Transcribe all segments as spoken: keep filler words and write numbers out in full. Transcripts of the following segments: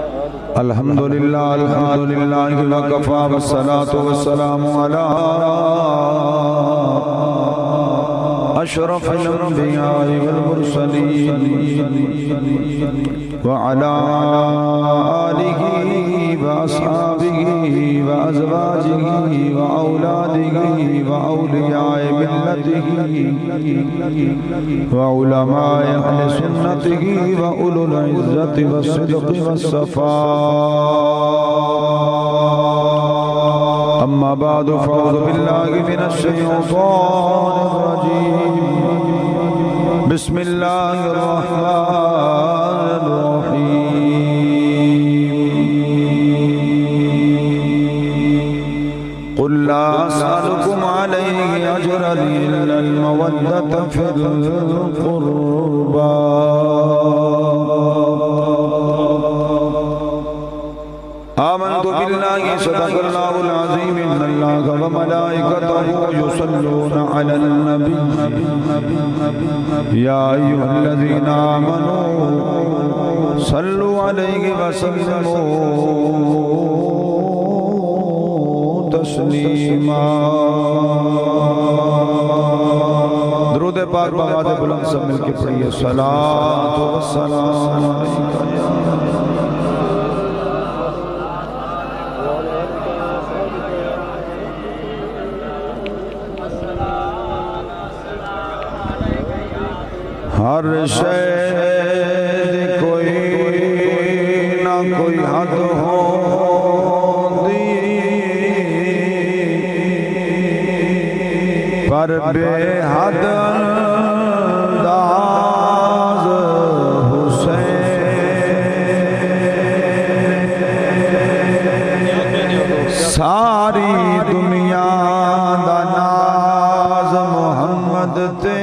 الحمدللہ الحمدللہ وکفا والصلاة والسلام علی اشرف الانبیاء والمرسلین وعلى آلہ واصحابہ وازواجہ واولادہ واولیاء ملتہ وعلماء اہل سنتہ واولو العزت والصدق والصفاء اما بعد فاعوذ باللہ من الشیطان الرجیم بسم اللہ الرحمن الرحیم قل لا اسألكم علیہ اجرا الا المودة فی القربى آمنت باللہ صدق اللہ العظیم ان اللہ وملائکتہ یصلون علی النبی یا ایہا الذین آمنوا صلوا علیہ وسلموا تسلیما درود پاک بآواز بلند سب مل کے پڑھیے صلاۃ و سلام علیکہ ہر شے کوئی نہ کوئی حد ہوندی پر بے حد انداز حسین ساری دنیا دا ناز محمد تے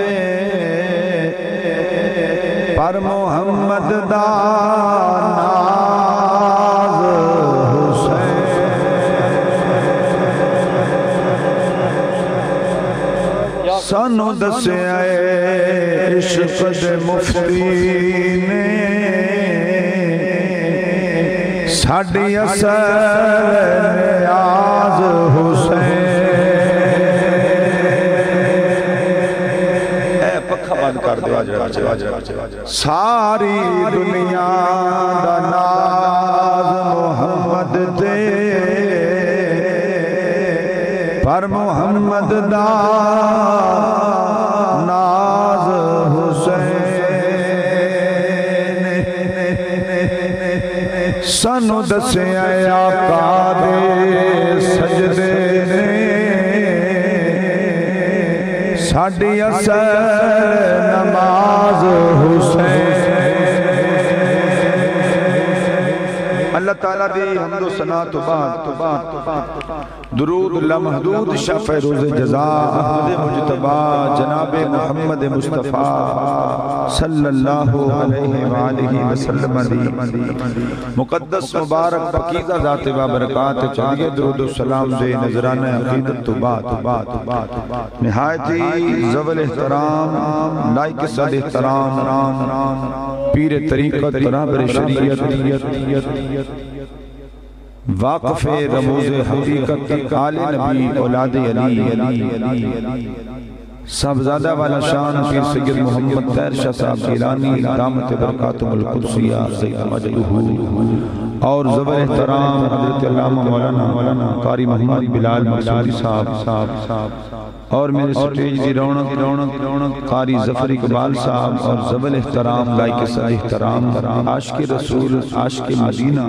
پر محمد دا ناز حسین سانو دسے آئے عشق دے مفتی نے ساڑی اثر نیاز حسین کر دے ساری دنیا دا ناز محمد دے پر محمد دا ناز حسین سانو دسے اے آقا دے سجدے نے ساڑی اثر نماز حسین اللہ تعالیٰ دی حمد و ثنا تو بعد درود لمحدود شفع روز جزا احمد مجتبہ جناب محمد مصطفیٰ صلی اللہ علیہ وآلہ وسلم دی مقدس مبارک پاکیزہ ذات و برکات چاہیے درود و سلام دے نظرانہ عقیدت تو بعد نہایتی زول احترام لائق صد احترام پیر طریقت رہبر شریعت واقف رموز حقیقت آل نبی اولاد علی صاحبزادہ والا شان پیر سید محمد طاہر شاہ صاحب گیلانی دامت برکاتم القدسیہ سید مجدہ اور زبر احترام حضرت علامہ مولانا قاری محمد بلال مسعودی صاحب اور میرے سٹیج دی رونق قاری ظفر اقبال صاحب اور زبر احترام لائق صد احترام عاشق رسول عاشق مدینہ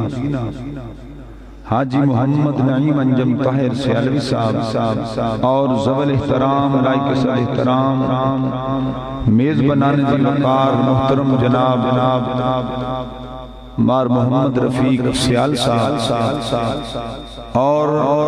حاجی محمد نعیم انجم طاہر سیالوی صاحب اور زبر احترام لائق صد احترام میز بنانے دی وقار محترم جناب مار محمد رفیق سیال صاحب اور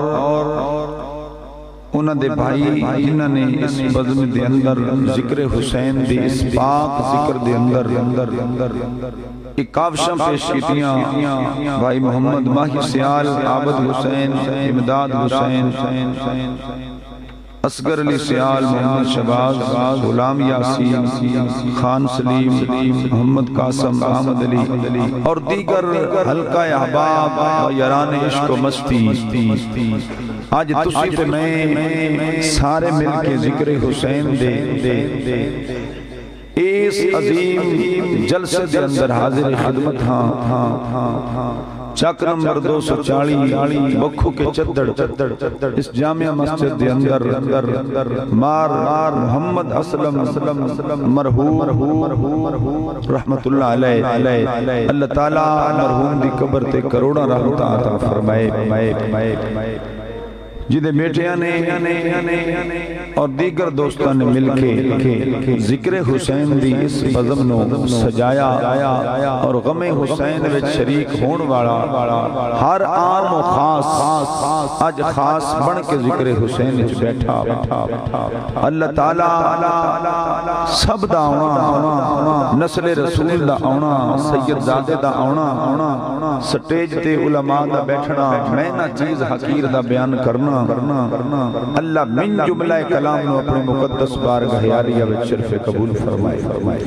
انہاں دے بھائی جنہاں نے اس بزم دے اندر ذکر حسین دے اس پاک ذکر دے اندر ایک کافشاں پیش کیتیاں بھائی محمد ماہی سیال عابد حسین امداد حسین اصغر علی سیال، محمد شہباز، غلام یاسین، خان سلیم، محمد قاسم، احمد علی اور دیگر حلقہ احباب و یاران عشق و مستی، آج تسی پہ میں سارے مل کے ذکر حسین دے اس عظیم جلسے دے اندر حاضر خدمت ہاں چک نمبر دو سو چالی بکھو کے چدڑ اس جامعہ مسجد دے اندر مار محمد اسلم مرحوم رحمت اللہ علیہ، اللہ تعالیٰ مرحوم دی قبر تے کروڑا رحمت عطا فرمائے، جنہیں بیٹیاں نے اور دیگر دوستان نے مل کے ذکر حسین دی اس بزم نو سجایا اور غم حسین وچ شریک ہون والا ہر عام و خاص اج خاص بن کے ذکر حسین وچ بیٹھا، اللہ تعالیٰ سب دا آنا، نسل رسول دا آنا، سید زادے دا آنا، سٹیج تے علماء دا بیٹھنا، میں نہ چیز حقیر دا بیان کرنا، اللہ من جملہ کلام نو اپنے مقدس بارگاہ عالیہ وچ شرف قبول فرمائے۔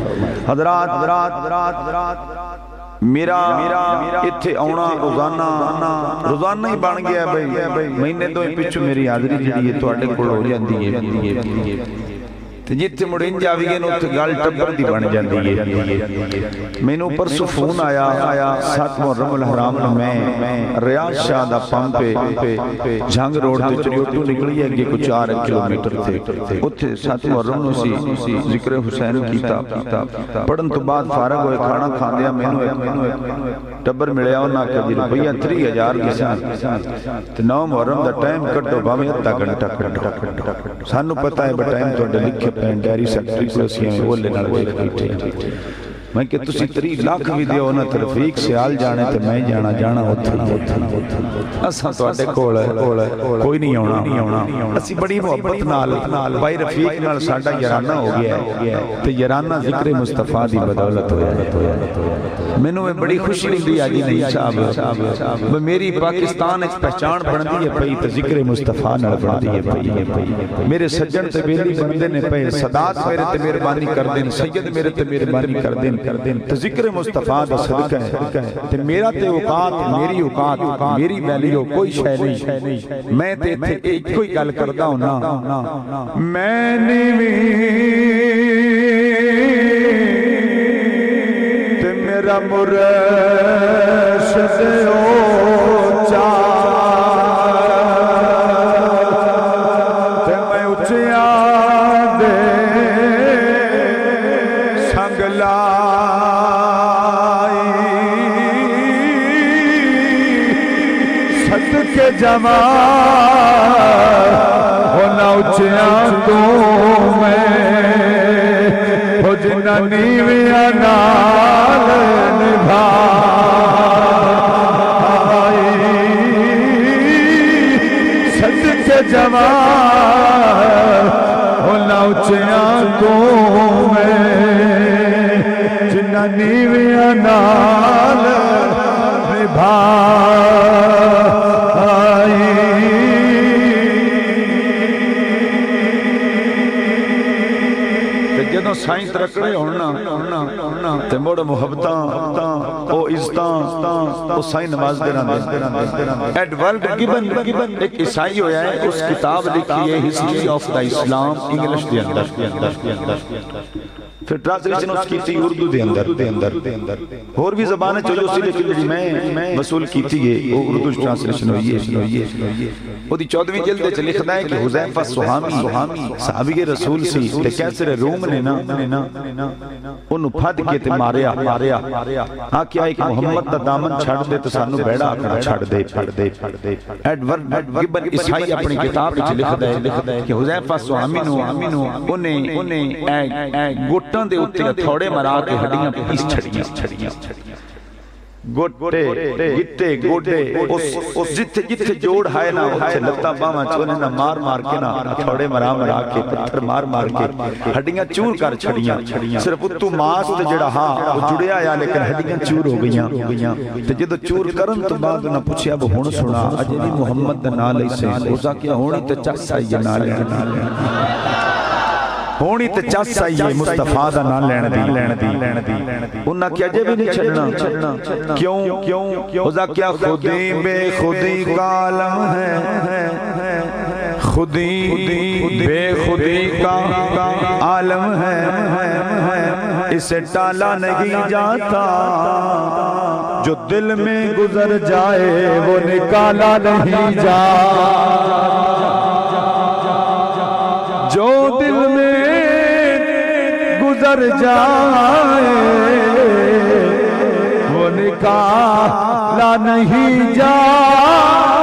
حضرات میرا اتھے آنا روزانہ روزانہ ہی بن گیا بھائی، مہینے دو پیچھو میری حاضری جڑی ہے تو اڈے کول ہو جاندی ہے، جیتے مڑین جاویے نو تے گال ٹبر دی بن جاندی ہے۔ میں نو پرسو فون آیا سات محرم الحرام میں ریاض شاہ دا پمپ پہ جھنگ روڈ تے چریوٹو نکلی ہے کہ کچھ چار کلومیٹر تھے، اتھے سات محرم نو سی ذکر حسین کیتا، پڑھن تو بعد فارغ ہوئے کھانا کھان دیا، میں نو ایک ٹبر ملیا ہونا کہ جی روپیہ تری ہزار کسی نو محرم دا ٹائم کٹو باویں ادھا گھنٹہ کٹو، سانو پتہ ہے بٹائم تو اڈے لکھے ڈیری سیکٹری پلسیاں میں وہ لینا لگے بیٹھے، میں کہ تسی تری لاکھ بھی دیو نا ترفیق سیال جانے تے میں جانا جانا ہوتا اساں تو اڈے کول کوئی نہیں ہونا، اسی بڑی محبت نال بھائی رفیق نال ساڈا یارانہ ہو گیا ہے تے یارانہ ذکر مصطفیٰ دی بدولت ہویا ہے۔ میں نو بڑی خوشی ہوندی آجی نہیں صاحب، میری پاکستان ایک پہچان بڑھنی ہے پئی تے ذکر مصطفیٰ نال بڑھنی ہے پئی، میرے سجن تے بیلی بندے نے پئے، صدات میرے تے مہربانی کر دین، سید میرے تے مہربانی کر دین تو ذکر مصطفیٰ دا صدقہ ہے، تے میرا تے اوقات میری اوقات میری ویلیو کوئی شے نہیں، میں تے ایک کوئی گل کردا ہوں نا، میں نیویں تے میرا مرشد اوچا تے میں اچیا دے سنگلا کے جمال ہونا اچھیاں تو میں ہو جنہ نیویاں نال نبھائی سچ کے جمال ہونا اچھیاں تو میں جنہ نیویاں نال نبھائی جدوں سائیں ترکڑے ہونا تے موڑ محبتاں او عزتاں او سائیں نماز دینا دے۔ ایڈورڈ گبن ایک عیسائی ہویا ہے، اس کتاب لکھی ہے history of the Islam English دے اندر، پھر ٹرانسلیشن اس کی تھی اردو دے اندر، اور بھی زبانیں چلو سی لیکن جی میں وصول کی تھی یہ اردو ٹرانسلیشن ہوئی ہے، وہ دی چودویں جلد چ لکھدا ہے کہ حذیفہ سہامی صحابی رسول سی تے کیسر روم نے نا انہوں پھد کے تے ماریا ہاں کیا ایک محمد دا دامن چھڑ دے تو سانو بیڑا آکڑا چھڑ دے۔ ایڈورڈ گبن عیسائی اپنی کتاب وچ لکھدا ہے کہ حذیفہ سہامی نو انہیں گھٹاں دے اوتے تھوڑے مرا کے ہڈیاں پیس چھڑیاں، گوٹے گٹے گوٹے اس جتھے جتھے جوڑ ہائے نہ اتھے لتا باما چونے نہ مار مار کے نہ تھوڑے مرا مرا کے پتھر مار مار کے ہڈیاں چور کر چھڑیاں صرف اتو ماست جڑا ہاں وہ جڑیا آیا لیکن ہڈیاں چور ہو گئیاں تے جدو چور کرن تو بعد نہ پوچھیا وہ ہون سنا اجے بھی محمد دا نال ایسے اوزا کیا ہونی تے چس آئیے نال ہونی تے چس آئیے مصطفیٰ دا نال لین دی لین دی لین دی انہاں کیا جے بھی نہیں چھڑنا کیوں کیوں اوزا کیا خودی بے خودی کا عالم ہے خودی بے خودی کا عالم ہے اسے ٹالا نہیں جاتا جو دل میں گزر جائے وہ نکالا نہیں جاتا جو دل میں گزر جائے وہ نکالا نہیں جاتا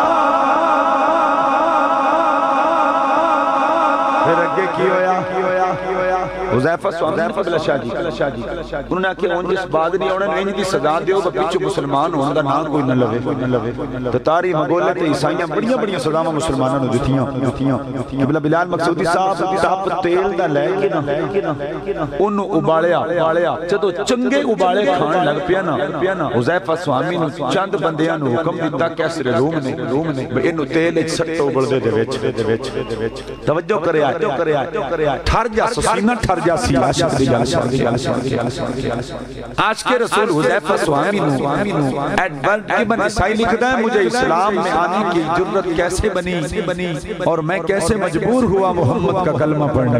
پھر اگے کی ہویا حذیفہ سوامی قبل شاہ جی انہوں نے کہ ان جس بعد نہیں ہونا نہیں دی سزا دیو وہ پیچھو مسلمان ہوندہ نام کوئی نہ لوے تو تاری مغولت عیسائیاں بڑیاں بڑیاں سزاواں مسلمانوں نے دتیاں قبلہ بلال مقصودی صاحب ٹاپ تیل دا لے کے نا انہوں ابالیا جدو چنگے ابالے کھان لگ پیا نا حذیفہ سوامی نے چند بندیاں نے حکم دیتا کیسر روم نے انہوں تیل ایک سٹو بڑھ دے دے ویچ توجہ کرے آئے ٹھر جا سسینہ ٹھر جا سی عاشق دی آج کے رسول حذیفہ سوامی نو ایڈورڈ ابن عیسائی لکھتا ہے مجھے اسلام میں آنے کی جرت کیسے بنی اور میں کیسے مجبور ہوا محمد کا کلمہ پڑھنے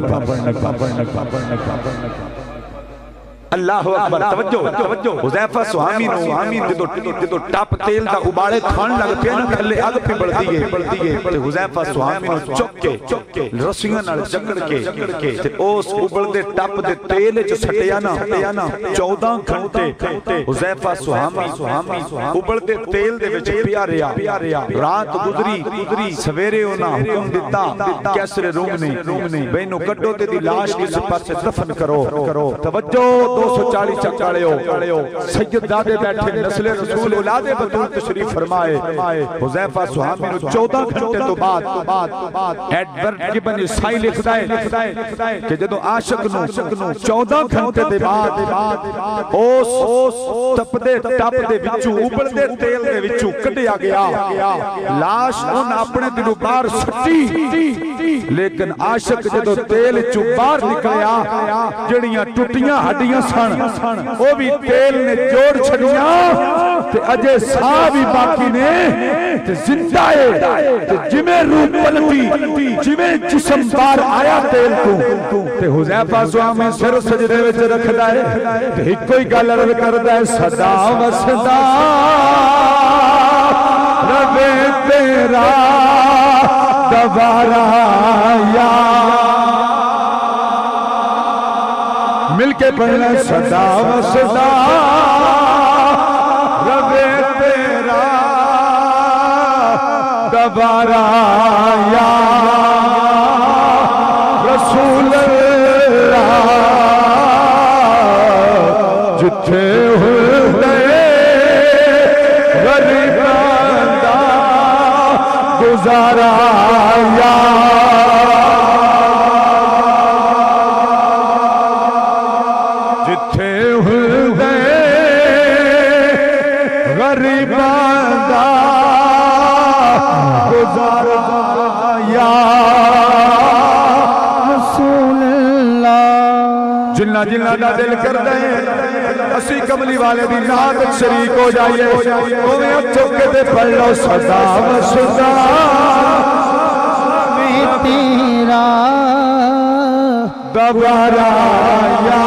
کا اللہ اکبر توجہ حذیفہ سوامی نو جدو ٹاپ تیل دا ابالے کھان لگ پیا نا تھلے اگ پہ بڑھ دیئے تے حذیفہ سوامی نو چک کے رسیاں نال جکڑ کے تے اس ابل دے ٹاپ دے تیل جو سٹیا نا چودہ گھنٹے حذیفہ سوامی ابل دے تیل دے وچ پیا رہیا رات گزری سویرے انہاں حکم دیتا کیسر روم نے بینو کڈو تے دی لاش کس پاسے دفن کرو توجہ دو سو چالیس چکاڑے ہو سید دادے بیٹھے نسل رسول اولاد بطول تشریف فرمائے حذیفہ سوامی نو چودہ گھنٹے تو بعد ایڈورڈ ابن عیسائی لکھتا ہے کہ جدو عاشق نو چودہ گھنٹے دے بعد اوس تپ دے ٹپ دے وچو اوپر دے تیل دے وچو کٹیا گیا لاش ان اپنے دلو بار سٹی لیکن عاشق جدو تیل چو بار نکلیا جڑیاں ٹوٹیاں ہڈیاں سن وہ بھی تیل نے جوڑ چھڑیاں تے اجے ساہ بھی باقی نے تے زندہ ہے تے جمیں روح پلٹی جمیں جسم بار آیا تیل تو تے حذیفہ سوامی سر سجدے وچ رکھ دائے تے ہی کوئی گل عرض کر دائے صدا و صدا رب تیرا دوبارہ یا مل کے پڑھنا صدا و صدا رب تیرا دوبارہ یا رسول اللہ جتھے ہوئے غریبان دا گزارا یا جلنا جلنا دا دل کر دیں اسی کملی والے دی نات شریک ہو جائیے کوئی اب چکے دے پڑھ لو صدا و صدا میں تیرا دوبارہ یا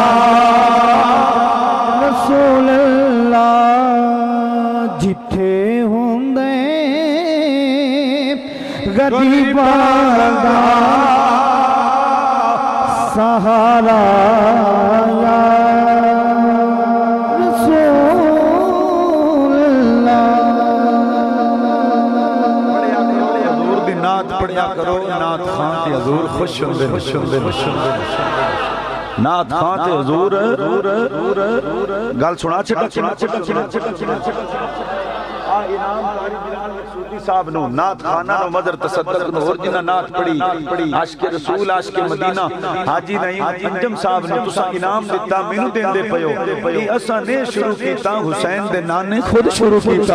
رسول اللہ جتھے ہوندے غریباں دا سہارا یا رسول اللہ حضور دی نعت پڑھیا کرو نعت خان دی حضور خوش ہوندے خوش ہوندے نات خان تے حضور گل سنا چھٹا سنا چھٹا سنا چھٹا آ انعام کاری بلال مقصودی صاحب نو نات خانہ نو مدر تصدق نو اور جنہ نات پڑی عاشق رسول عاشق مدینہ حاجی نعیم انجم صاحب نے تسا انعام دیتا مینوں دیندے پیو اے اساں نے شروع کیتا حسین دے نان نے خود شروع کیتا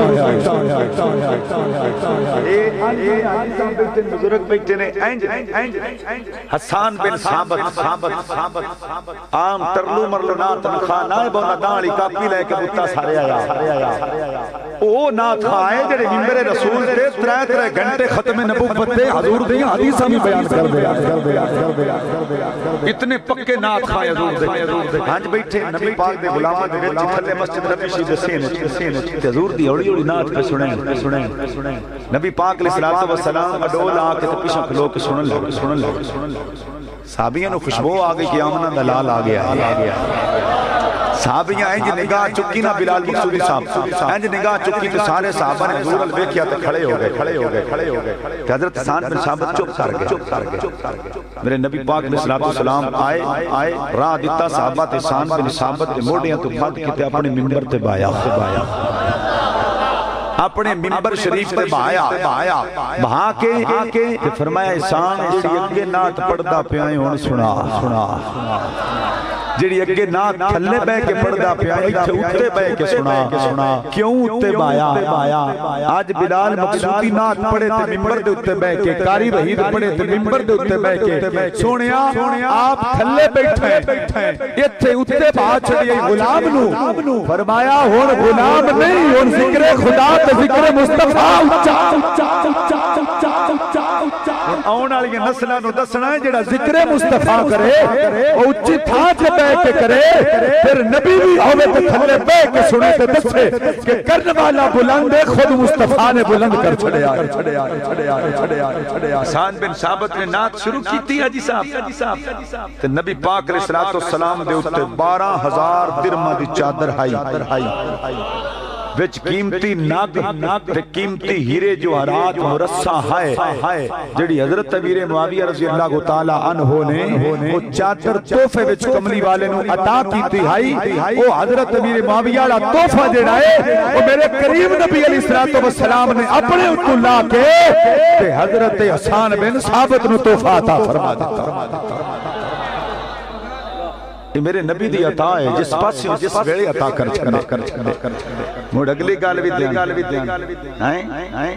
اے حاجی صاحب بیٹھے بزرگ بیٹھے نے انج حسان بن ثابت ثابت عام ترلو مرلو نات خانہ بونا داڑی کاپی لے کے بوتا سارے آیا او نات خائے جڑے ممبر رسول تے ترے ترے گھنٹے ختم نبوت تے حضور دیاں حدیثاں بھی بیان کر دیا اتنے پکے نات خائے حضور دے ہنج بیٹھے نبی پاک دے غلاماں دے وچ تھلے مسجد نبی شی دے سین تے حضور دی اوڑی اوڑی نات پہ سنیں سنیں نبی پاک علیہ الصلوۃ والسلام اڈول آ کے تے پیچھے کھلو کے سنن لگ سنن لگ صحابیاں نو خوشبو آ گئی کہ آمنہ دا لال آ گیا صحابیاں انج نگاہ چکی نہ بلال مقصودی صاحب انج نگاہ چکی تے سارے صحابہ نے حضور ال ویکھیا تے کھڑے ہو گئے کھڑے ہو گئے کھڑے ہو گئے تے حضرت حسان بن ثابت چپ کر گئے چپ کر گئے میرے نبی پاک علیہ الصلوۃ والسلام آئے آئے راہ دتا صحابہ تے حسان بن ثابت دے موڑیاں تو پھٹ کے تے اپنے منبر تے بایا بایا اپنے منبر شریف تے بہایا بہایا بہا کے تے فرمایا حسان جڑی اگے نعت پڑھدا پیا ہے ہن سنا سنا جڑی اگے نعت تھلے بہ کے پڑھدا پیا ہے ایتھے اوتے بہ کے سنا کیوں اوتے بایا اج بلال مقصودی نعت پڑھے تے منبر دے اوتے بہ کے قاری وحید پڑھے تے منبر دے اوتے بہ کے سونیا آپ تھلے بیٹھے ایتھے اوتے بہا چھڑی غلام نو فرمایا ہن غلام نہیں ہن ذکر خدا تے ذکر مصطفی آن والی نسلاں نو دسنا ہے جڑا ذکر مصطفی کرے او اونچی تھاں تے بیٹھ کے کرے پھر نبی بھی ہوے تے تھلے بیٹھ کے سنے تے دسے کہ کرن والا بلند ہے خود مصطفی نے بلند کر چھڑیا چھڑیا چھڑیا چھڑیا چھڑیا حسان بن ثابت نے نعت شروع کیتی حاجی صاحب تے نبی پاک علیہ الصلوۃ والسلام دے اوتے بارہ ہزار درہم دی چادر ہائی وچ قیمتی ناگ تے قیمتی ہیرے جوہرات مرصع ہے جڑی حضرت امیر معاویہ رضی اللہ تعالی عنہ نے وہ چادر تحفے وچ کملی والے نو عطا کیتی ہائی او حضرت امیر معاویہ والا تحفہ جڑا ہے او میرے کریم نبی علیہ الصلوۃ والسلام نے اپنے اوتے لا کے تے حضرت حسان بن ثابت نو تحفہ عطا فرما دتا یہ میرے نبی دی عطا ہے جس پاس جس ویلے عطا کر چھڑے موڑ اگلی گال بھی دیاں ہیں ہیں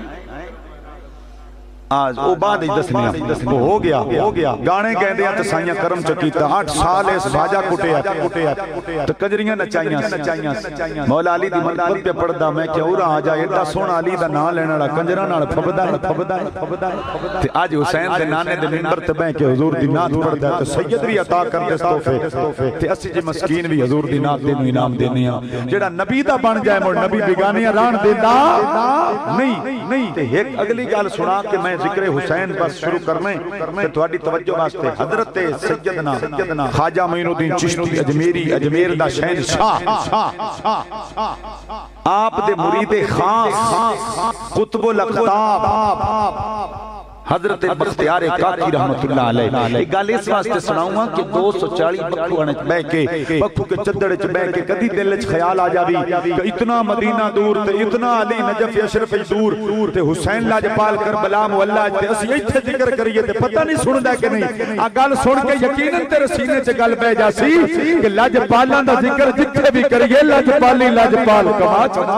آج او بعد ہی دسنیاں وہ ہو گیا ہو گیا گانے کہندے ہیں تسائیاں کرم چکیتا آٹھ سال اس باجا کٹیا تو کجریاں نچائیاں مولا علی دی منقبت پہ پڑھدا میں کہ اورا آ جائے ایڈا سونا علی دا نام لینا والا کنجراں نال پھبدا ہے پھبدا ہے تے اج حسین دے نانے دے منبر تے بیٹھ کے حضور دی نعت پڑھدا ہے تے سید بھی عطا کر دے تحفے تے اسی جے مسکین بھی حضور دی نعت دے نو انعام دینے ہاں جڑا نبی دا بن جائے مڑ نبی بیگانیاں ران دیندا نہیں نہیں تے ایک اگلی گل سنا کہ میں ذکر حسین بس شروع کرنے کہ تہاڈی توجہ واسطے حضرت سیدنا خواجہ معین الدین چشتی اجمیری اجمیر دا شہنشاہ آپ دے مرید خاص قطب الاقطاب حضرت بختیار کاکی رحمت اللہ علیہ ایک گل اس واسطے سناؤں گا کہ دو سو چالی بکھو انچ بے کے بکھو کے چدڑ چ بے کے کدی دل وچ خیال آ جاوی کہ اتنا مدینہ دور تے اتنا علی نجف اشرف دور تے حسین لاجپال کربلا مولا تے اسی ایتھے ذکر کریے تے پتہ نہیں سندا کہ نہیں آ گل سن کے یقیناً تیرے سینے چ گل بہ جاسی کہ لاجپالاں دا ذکر جتھے بھی کریے لاجپالی لاجپال کما چما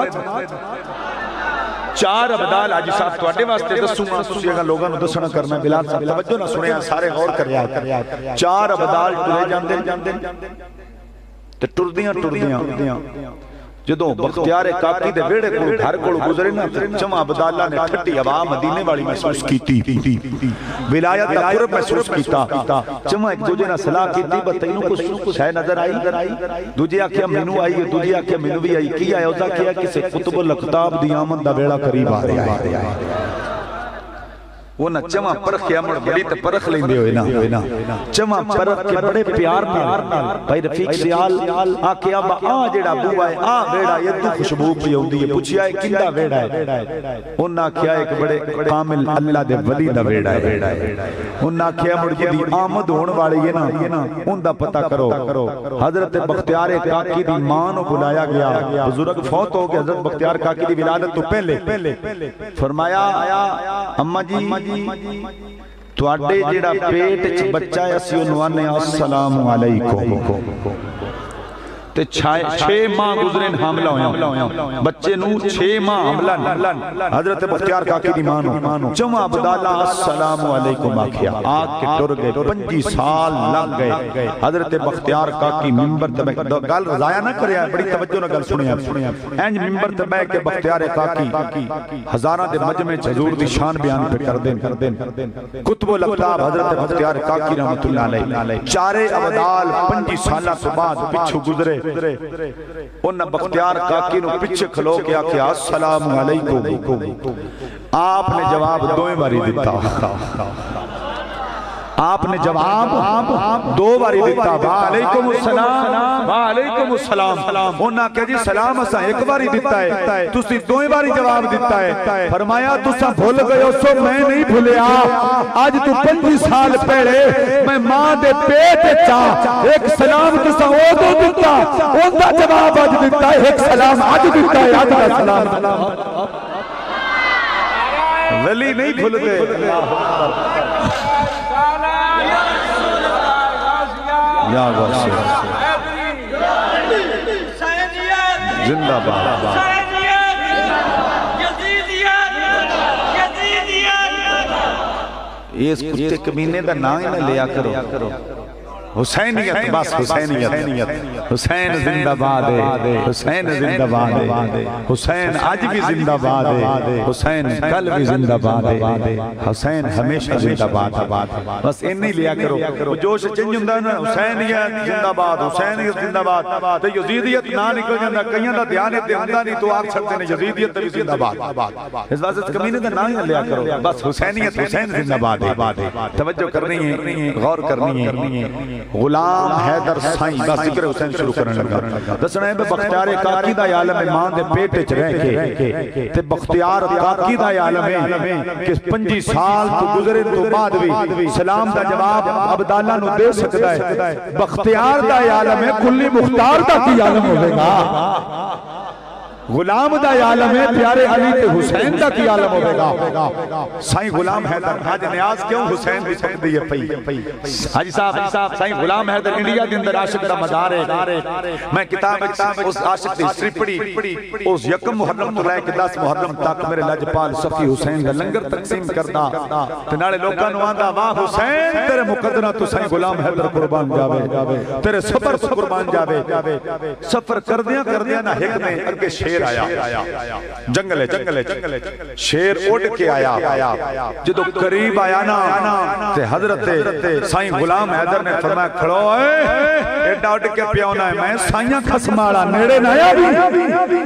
چار عبدال آجی صاحب تواڈے واسطے دسوں گا تسی اگر لوگاں نو دسنا کرنا بلال صاحب توجہ نہ سنیا سارے غور کریا چار عبدال ٹرے جاندے تے ٹردیاں ٹردیاں جدوں بختیار کاکی دے ویڑے کول گھر کول گزرے نا چواں عبداللہ نے ٹھٹی ہوا مدینے والی محسوس کیتی ولایت دا قرب محسوس کیتا چواں ایک دوجے نال صلاح کیتی بتینو کچھ شے نظر آئی دوجے آکھیا مینوں آئی دوجے آکھیا مینوں بھی آئی کی آیا اودا کیا کسے قطب الاقطاب دی آمد دا ویڑا قریب آ رہا ہے وہ نہ چمہ پرخ یا مڑ بڑی تے پرخ لیں دے ہوئے نا چمہ پرخ کے بڑے پیار میں بھائی رفیق سیال آکے آبا آ جیڑا بوبا ہے آ بیڑا یہ تو خوشبو پی ہوندی ہے پوچھیا ہے کندہ بیڑا ہے انہاں کیا ایک بڑے کامل اللہ دے ولی دا بیڑا ہے انہاں کیا مڑ جدی آمد ہون والے یہ نا ان دا پتہ کرو حضرت بختیار کاکی دی ماں نو بلایا گیا بزرگ فوت ہو گئے حضرت بختیار کاکی دی ولادت تو پہلے فرمایا اماں جی تو آڈے جیڑا پیٹ چھ بچہ ہے اسی عنوانے السلام علیکم تے چھے ماہ گزرین حاملہ ہویا بچے نو چھے ماہ حاملہ حضرت بختیار کاکی دی مانو چمہ عبداللہ السلام علیکم آکھیا آگ کے ٹر گئے پنجی سال لگ گئے حضرت بختیار کاکی ممبر تبے گل رضایا نہ کریا بڑی توجہ نہ گل سنیا اینج ممبر تبے کے بختیار کاکی ہزارہ دے مجمع حضور دی شان بیان پہ کر دیں کتب و لقطاب حضرت بختیار کاکی رحمت اللہ علیہ چارے عبدال پنجی سالہ تو بعد پچھو گزرے انہ بختیار کاکی نو پچھے کھلو کیا کہ السلام علیکم آپ نے جواب دوئے باری دیتا آپ نے جواب دو باری دیتا وعلیکم السلام وعلیکم السلام انہاں کہ جی سلام اسا ایک باری دیتا ہے تسی دوئے باری جواب دیتا ہے فرمایا تسا بھول گئے ہو سو میں نہیں بھولیا آج تو پنجی سال پہلے میں ماں دے پیٹ چاہ ایک سلام تسا او دو دیتا ان دا جواب آج دیتا ہے ایک سلام آج دیتا ہے آج دا سلام ولی نہیں بھول گئے یا غصر زندہ باد اس کتے کمینے دا نام نہ لیا کرو حسینیت بس حسینیت حسین زندہ باد ہے حسین زندہ باد ہے حسین آج بھی زندہ باد ہے حسین کل بھی زندہ باد ہے حسین ہمیشہ زندہ باد ہے بس انہی لیا کرو جوش چنج ہوں نا حسینیت زندہ باد حسینیت زندہ باد تو یزیدیت نہ نکل جاندہ کئیاں دا دیانت دیاندہ نہیں تو آگ چھڑتے ہیں یزیدیت بھی زندہ باد اس واسطے کمینے دا نام لیا کرو بس حسینیت حسین زندہ باد ہے توجہ کرنی ہے غور کرنی ہے غلام حیدر سائیں بس ذکر حسین شروع کرنے لگا دسنا ہے بختیار کاکی دا عالم ماں دے پیٹے چ رہ کے تے بختیار کاکی دا عالم ہے کہ پنجی سال تو گزرے تو بعد بھی سلام دا جواب عبداللہ نو دے سکتا ہے بختیار دا عالم ہے کلی مختار دا کی عالم ہوئے گا غلام دا عالم ہے پیارے علی تے حسین دا کی عالم ہوئے گا سائیں غلام حیدر حاج نیاز کیوں حسین بھی سکھ دیئے پئی حاجی صاحب سائیں غلام حیدر انڈیا دے اندر عاشق دا مدار ہے میں کتاب اس عاشق دی ہسٹری پڑھی اس یکم محرم تو لائے کہ دس محرم تاک میرے لجپال صفی حسین دا لنگر تقسیم کردہ تنالے لوگاں نواندہ واہ حسین تیرے مقدرہ تو سائیں غلام حیدر قربان جاوے تیرے سفر تو قربان جاوے سفر کردیاں کردیاں نہ حق میں اگے شیر آیا جنگلے جنگلے شیر اڑ کے آیا جدو قریب آیا نا تے حضرت سائیں غلام حیدر نے فرمایا کھڑو اے ایڈا اڑ کے پیونا ہے میں سائیاں خسمالا نیڑے نایا بھی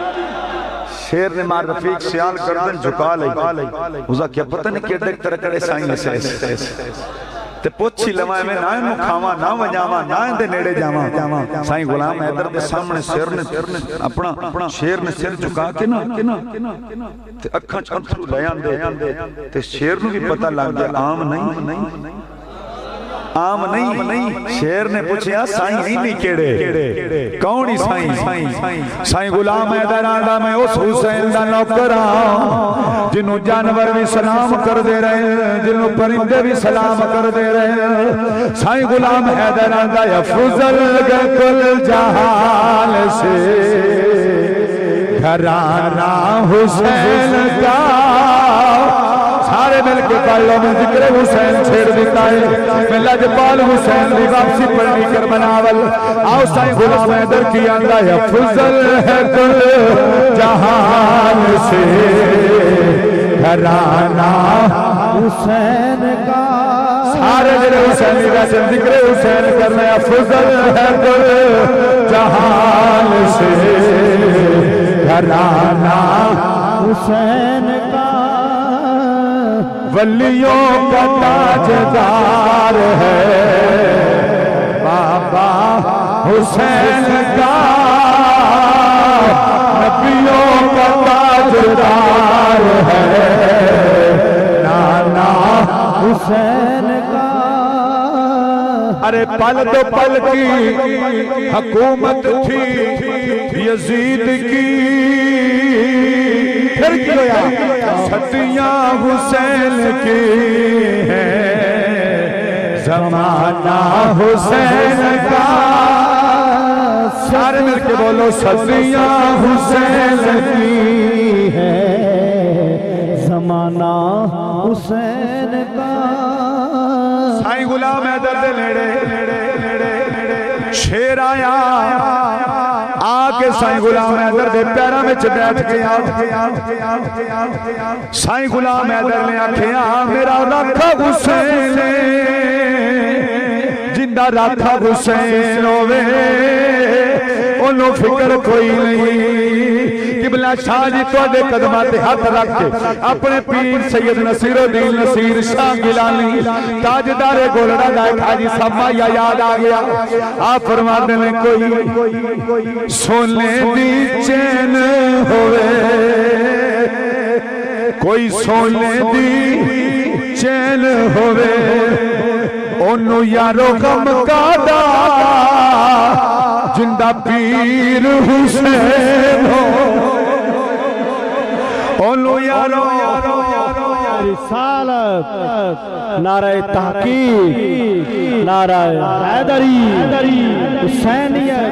شیر نے مار رفیق سیال کردن جھکا لئی اسا کیا پتہ نہیں کیڑے ترکڑے سائیں سے تے پوچھی لمائے میں نہ انہوں کھاواں نہ وجاواں نہ اندے نیڑے جاواں سائیں غلام حیدر دے سامنے سیر نے اپنا شیر نے سیر چکا کے نا تے اکھاں چھنترو لیان دے تے شیر نو بھی پتہ لگ گیا عام نہیں عام نہیں شیر نے پوچھیا سائیں ہی نہیں کیڑے کونی سائیں سائیں غلام حیدر آندا میں اس حسین دا نوکر ہاں جنہوں جانور بھی سلام کر دے رہے ہیں جنہوں پرندے بھی سلام کر دے رہے ہیں سائیں غلام حیدر آندا یا فضل گئے کل جہان سے گھرانہ حسین کا سارے مل کے پالوں میں ذکر حسین چھیڑ دیتا ہے میں لجپال حسین دی واپسی پڑھنی کر بناول آؤ سائیں غلام حیدر کی آندہ یا فضل ہے کل جہان سے گھرانہ حسین کا سارے مل حسین دی واپسی ذکر حسین کرنا یا فضل ہے کل جہان سے گھرانہ حسین کا ولیوں کا تاجدار ہے بابا حسین کا نبیوں کا تاجدار ہے نانا حسین کا ارے پل دو پل کی حکومت تھی یزید کی پھر کیا صدیاں حسین کی ہیں زمانہ حسین کا سارے مل کے بولو صدیاں حسین کی ہیں زمانہ حسین کا سائیں غلام حیدر دے لیڑے شیر آیا آکے سائیں غلام حیدر دے پیرہ میں بیٹھ گیا سائیں غلام حیدر نے آکھیا میرا رکھا حسین جندہ رکھا حسین ہوئے انہوں فکر کوئی نہیں قبلہ شاہ جی تو دے قدمات ہاتھ رکھ کے اپنے پیر سید نصیر الدین نصیر شاہ گیلانی تاجدار گولڑا دائے حاجی سما یا یاد آگیا آپ فرماتے ہیں کوئی سونے دی چین ہوئے کوئی سونے دی چین ہوئے انہوں یارو غم کا دا جندہ پیر حسین ہو انہوں یارو رسالت نعرہ تحقیق نعرہ حیدری حسینیت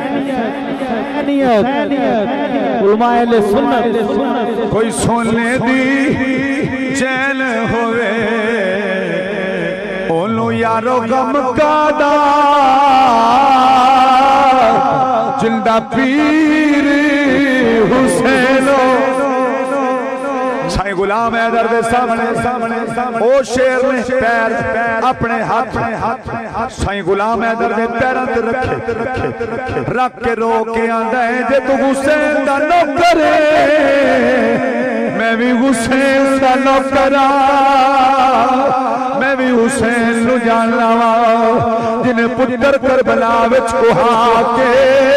علماء اہل سنت کوئی سونے دی چین ہوئے انہوں یارو غم کا دا جندہ پیر حسین ہو سائیں غلام حیدر دے سامنے او شیر نے پیر اپنے ہاتھ سائیں غلام حیدر دے پیروں تے رکھے رکھ کے رو کے آندا ہے جے تو حسین دا نوکر ہے میں بھی حسین دا نوکراں میں بھی حسین نو جان لاواں جنہیں پتر کربلا وچ کوہا کے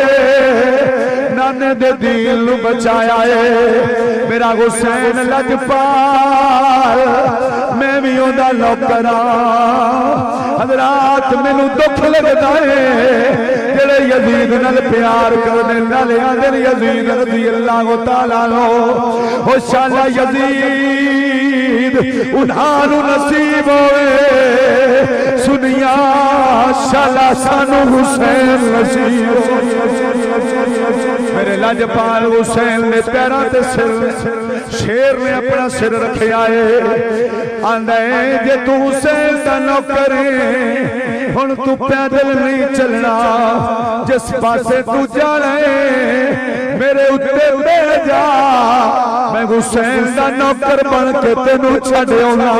نانے دے دل نو بچایا ہے میرا حسین لجپال میں بھی اوندا نوکراں حضرات مینوں دکھ لگدا ہے جڑے یزید نال پیار کرنے نال آندے یزید رضی اللہ تعالی عنہ او شالا یزید انہاں نوں نصیب ہوئے سنیا شالا سانو حسین نصیب میرے لاجپال حسین نے پیروں تے سر شیر نے اپنا سر رکھے آئے آندے جے تو حسین دا نوکر ہے ہن تو پیدل نہیں چلنا جس پاسے تو جانے میرے اتے بے جا میں حسین دا نوکر بن کے تینوں چھڑے ہونا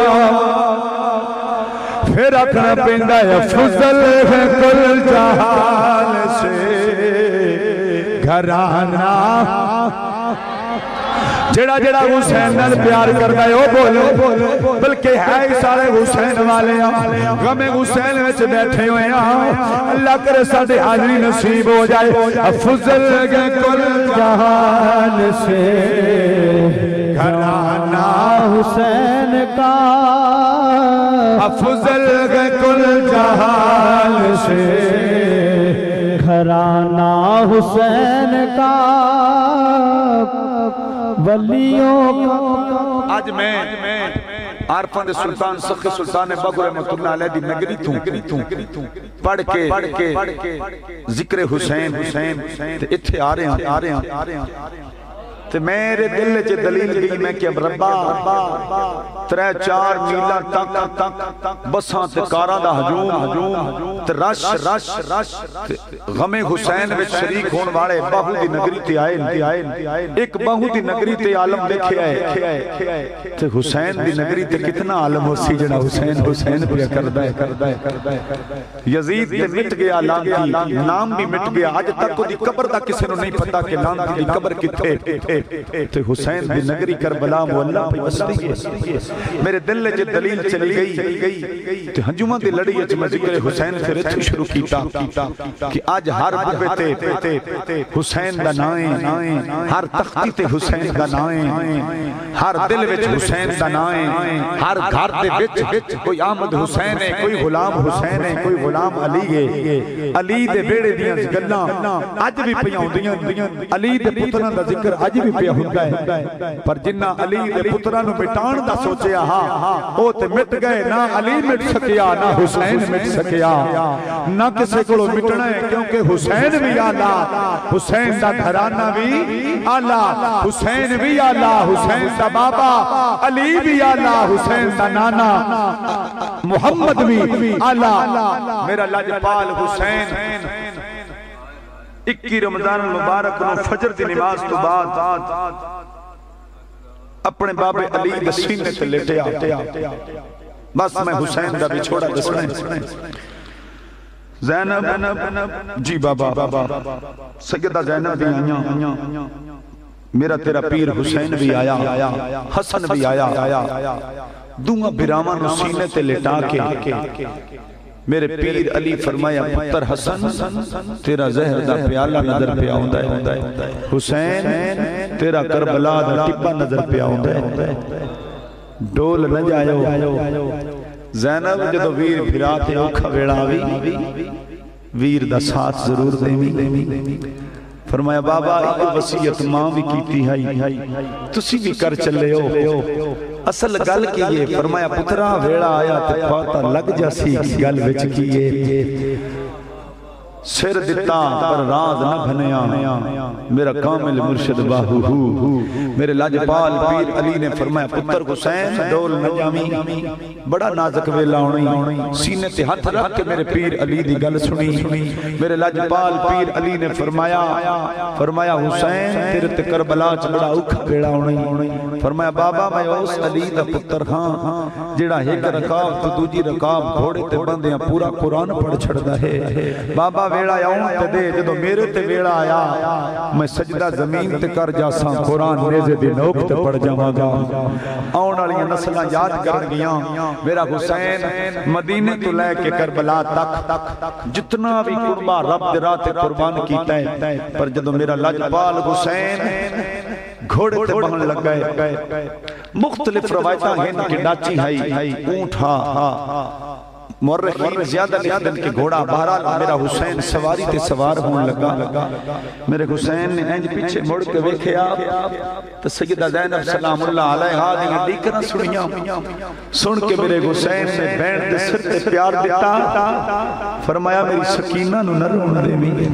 پھر اپنا پیندہ ہے فضل ہے کل جہان سے گھرانا جڑا جڑا حسین نال پیار کردا ہے او بولو بلکہ ہے ہی سارے حسین والے ہیں غم حسین وچ بیٹھے ہوئے ہیں اللہ کرے ساڈے حاضری نصیب ہو جائے افضل گے کل جہان سے گھرانہ حسین کا افضل گے کل جہان سے گھرانہ حسین کا ولیوں کا آج میں عارفان دے سلطان سخی سلطان بغر رحمت اللہ علیہ دی نگری توں پڑھ کے ذکر حسین حسین تے اتھے آ رہے ہیں آ رہے ہیں تے میرے دل چے دلیل گئی میں کہ اب ربا ترے چار میلہ تک بساں تے کاراں دا ہجوم تے رش رش رش غم حسین وچ شریک ہون والے باہو دی نگری تے آئے ایک باہو دی نگری تے عالم دیکھے آئے تے حسین دی نگری تے کتنا عالم ہو سی جڑا حسین حسین پہ کردہ ہے یزید تے مٹ گیا لانتی نام بھی مٹ گیا آج تک کو دی قبر دا کسے نو نہیں پتا کہ لانتی دی قبر کتے تے حسین دی نگری کربلا مولا پہ وسطی ہے میرے دل لے جے دلیل چلی گئی تے ہنجومہ دی لڑی اچ میں ذکر حسین پھر اتھو شروع کیتا کہ آج ہر بابے تے حسین دا نائیں ہر تختی تے حسین دا نائیں ہر دل وچ حسین دا نائیں ہر گھر دے وچ کوئی آمد حسین ہے کوئی غلام حسین ہے کوئی غلام علی ہے علی دے بیڑے دیاں گلاں اج بھی پیاں ہوندیاں علی دے پتراں دا ذکر اج بھی پیا ہوندا ہے پر جنہ علی دے پتراں نو مٹان دا سوچیا ہا او تے مٹ گئے نہ علی مٹ سکیا نہ حسین مٹ سکیا نہ کسے کولو مٹنا ہے کیونکہ حسین بھی آلہ حسین دا گھرانہ بھی آلہ حسین بھی آلہ حسین دا بابا علی بھی آلہ حسین دا نانا محمد بھی آلہ میرا لاجپال حسین اکی رمضان مبارک نو فجر دی نماز تو بعد اپنے بابے علی دے سینے تے لیٹیا بس میں حسین دا بھی چھوڑا دسنا ہے زینب جی بابا سیدہ زینب بھی آئیاں میرا تیرا پیر حسین بھی آیا حسن بھی آیا دونوں براما نو سینے تے لٹا کے میرے پیر علی فرمایا پتر حسن تیرا زہر دا پیالہ نظر پہ آؤندہ ہے حسین تیرا کربلا دا ٹپا نظر پہ آؤندہ ہے ڈول نہ جائیو زینب جدو ویر پھراتے اوکھا ویڑاوی ویر دا ساتھ ضرور دیمی فرمایا بابا ایک وسیعت ماں بھی کیتی ہے تسی بھی کر چلے ہو اصل گل کیے فرمایا پترا ویڑا آیا تے پاتا لگ جاسی گل وچ کیے سر دیتا پر راز نہ بھنیا میرا کامل مرشد باہو ہو میرے لاجپال پیر علی نے فرمایا پتر حسین ڈول نہ جامی بڑا نازک ویلا ہونی سینے تے ہاتھ رکھ کے میرے پیر علی دی گل سنی میرے لاجپال پیر علی نے فرمایا فرمایا حسین تیرے تے کربلا چ بڑا اوکھا ویلا ہونی فرمایا بابا میں اس علی دا پتر ہاں جڑا ایک رکاب تو دوجی رکاب گھوڑے تے بندیاں پورا قرآن پڑھ چھڑدا ہے بابا ویڑا آؤں تے دے جدو میرے تے ویڑا آیا میں سجدہ زمین تے کر جاساں قرآن نیزے دی نوک تے پڑھ جاواں گا آؤں والی نسلاں یاد کر گیاں میرا حسین مدینے تو لے کے کربلا تک جتنا بھی قربہ رب دے راہ تے قربان کیتا ہے پر جدو میرا لاجپال حسین گھوڑے تے بہن لگ گئے مختلف روایتاں ہیں کہ ڈاچی ہائی اونٹ ہا مورخین زیادہ لکھدن کہ گھوڑا بہرحال میرا حسین سواری تے سوار ہون لگا میرے حسین نے انج پیچھے مڑ کے ویکھیا تو سیدہ زینب سلام اللہ علیہا دی دیکھنا سنیاں سن کے میرے حسین نے بین دے سر تے پیار دیتا فرمایا میری سکینہ نو نہ رون دے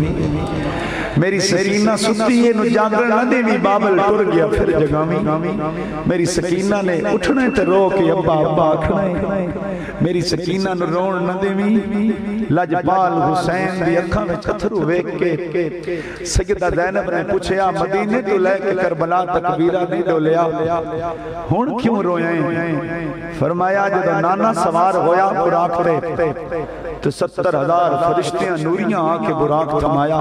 میری سکینہ ستی ہے نو جاگر نہ دے بھی بابل ٹر گیا پھر جگامی میری سکینہ نے اٹھنے تے رو کے ابا ابا اکھنے میری سکینہ نو رون نہ دے بھی لاجپال حسین دی اکھاں میں چتھرو ویک کے سیدہ زینب نے پوچھیا مدینے تو لے کے کربلا تک ویرا نہیں ڈولیا ہون کیوں روئیں فرمایا جدو نانا سوار ہویا براق تے تو ستر ہزار فرشتیاں نوریاں آکے براق تھمایا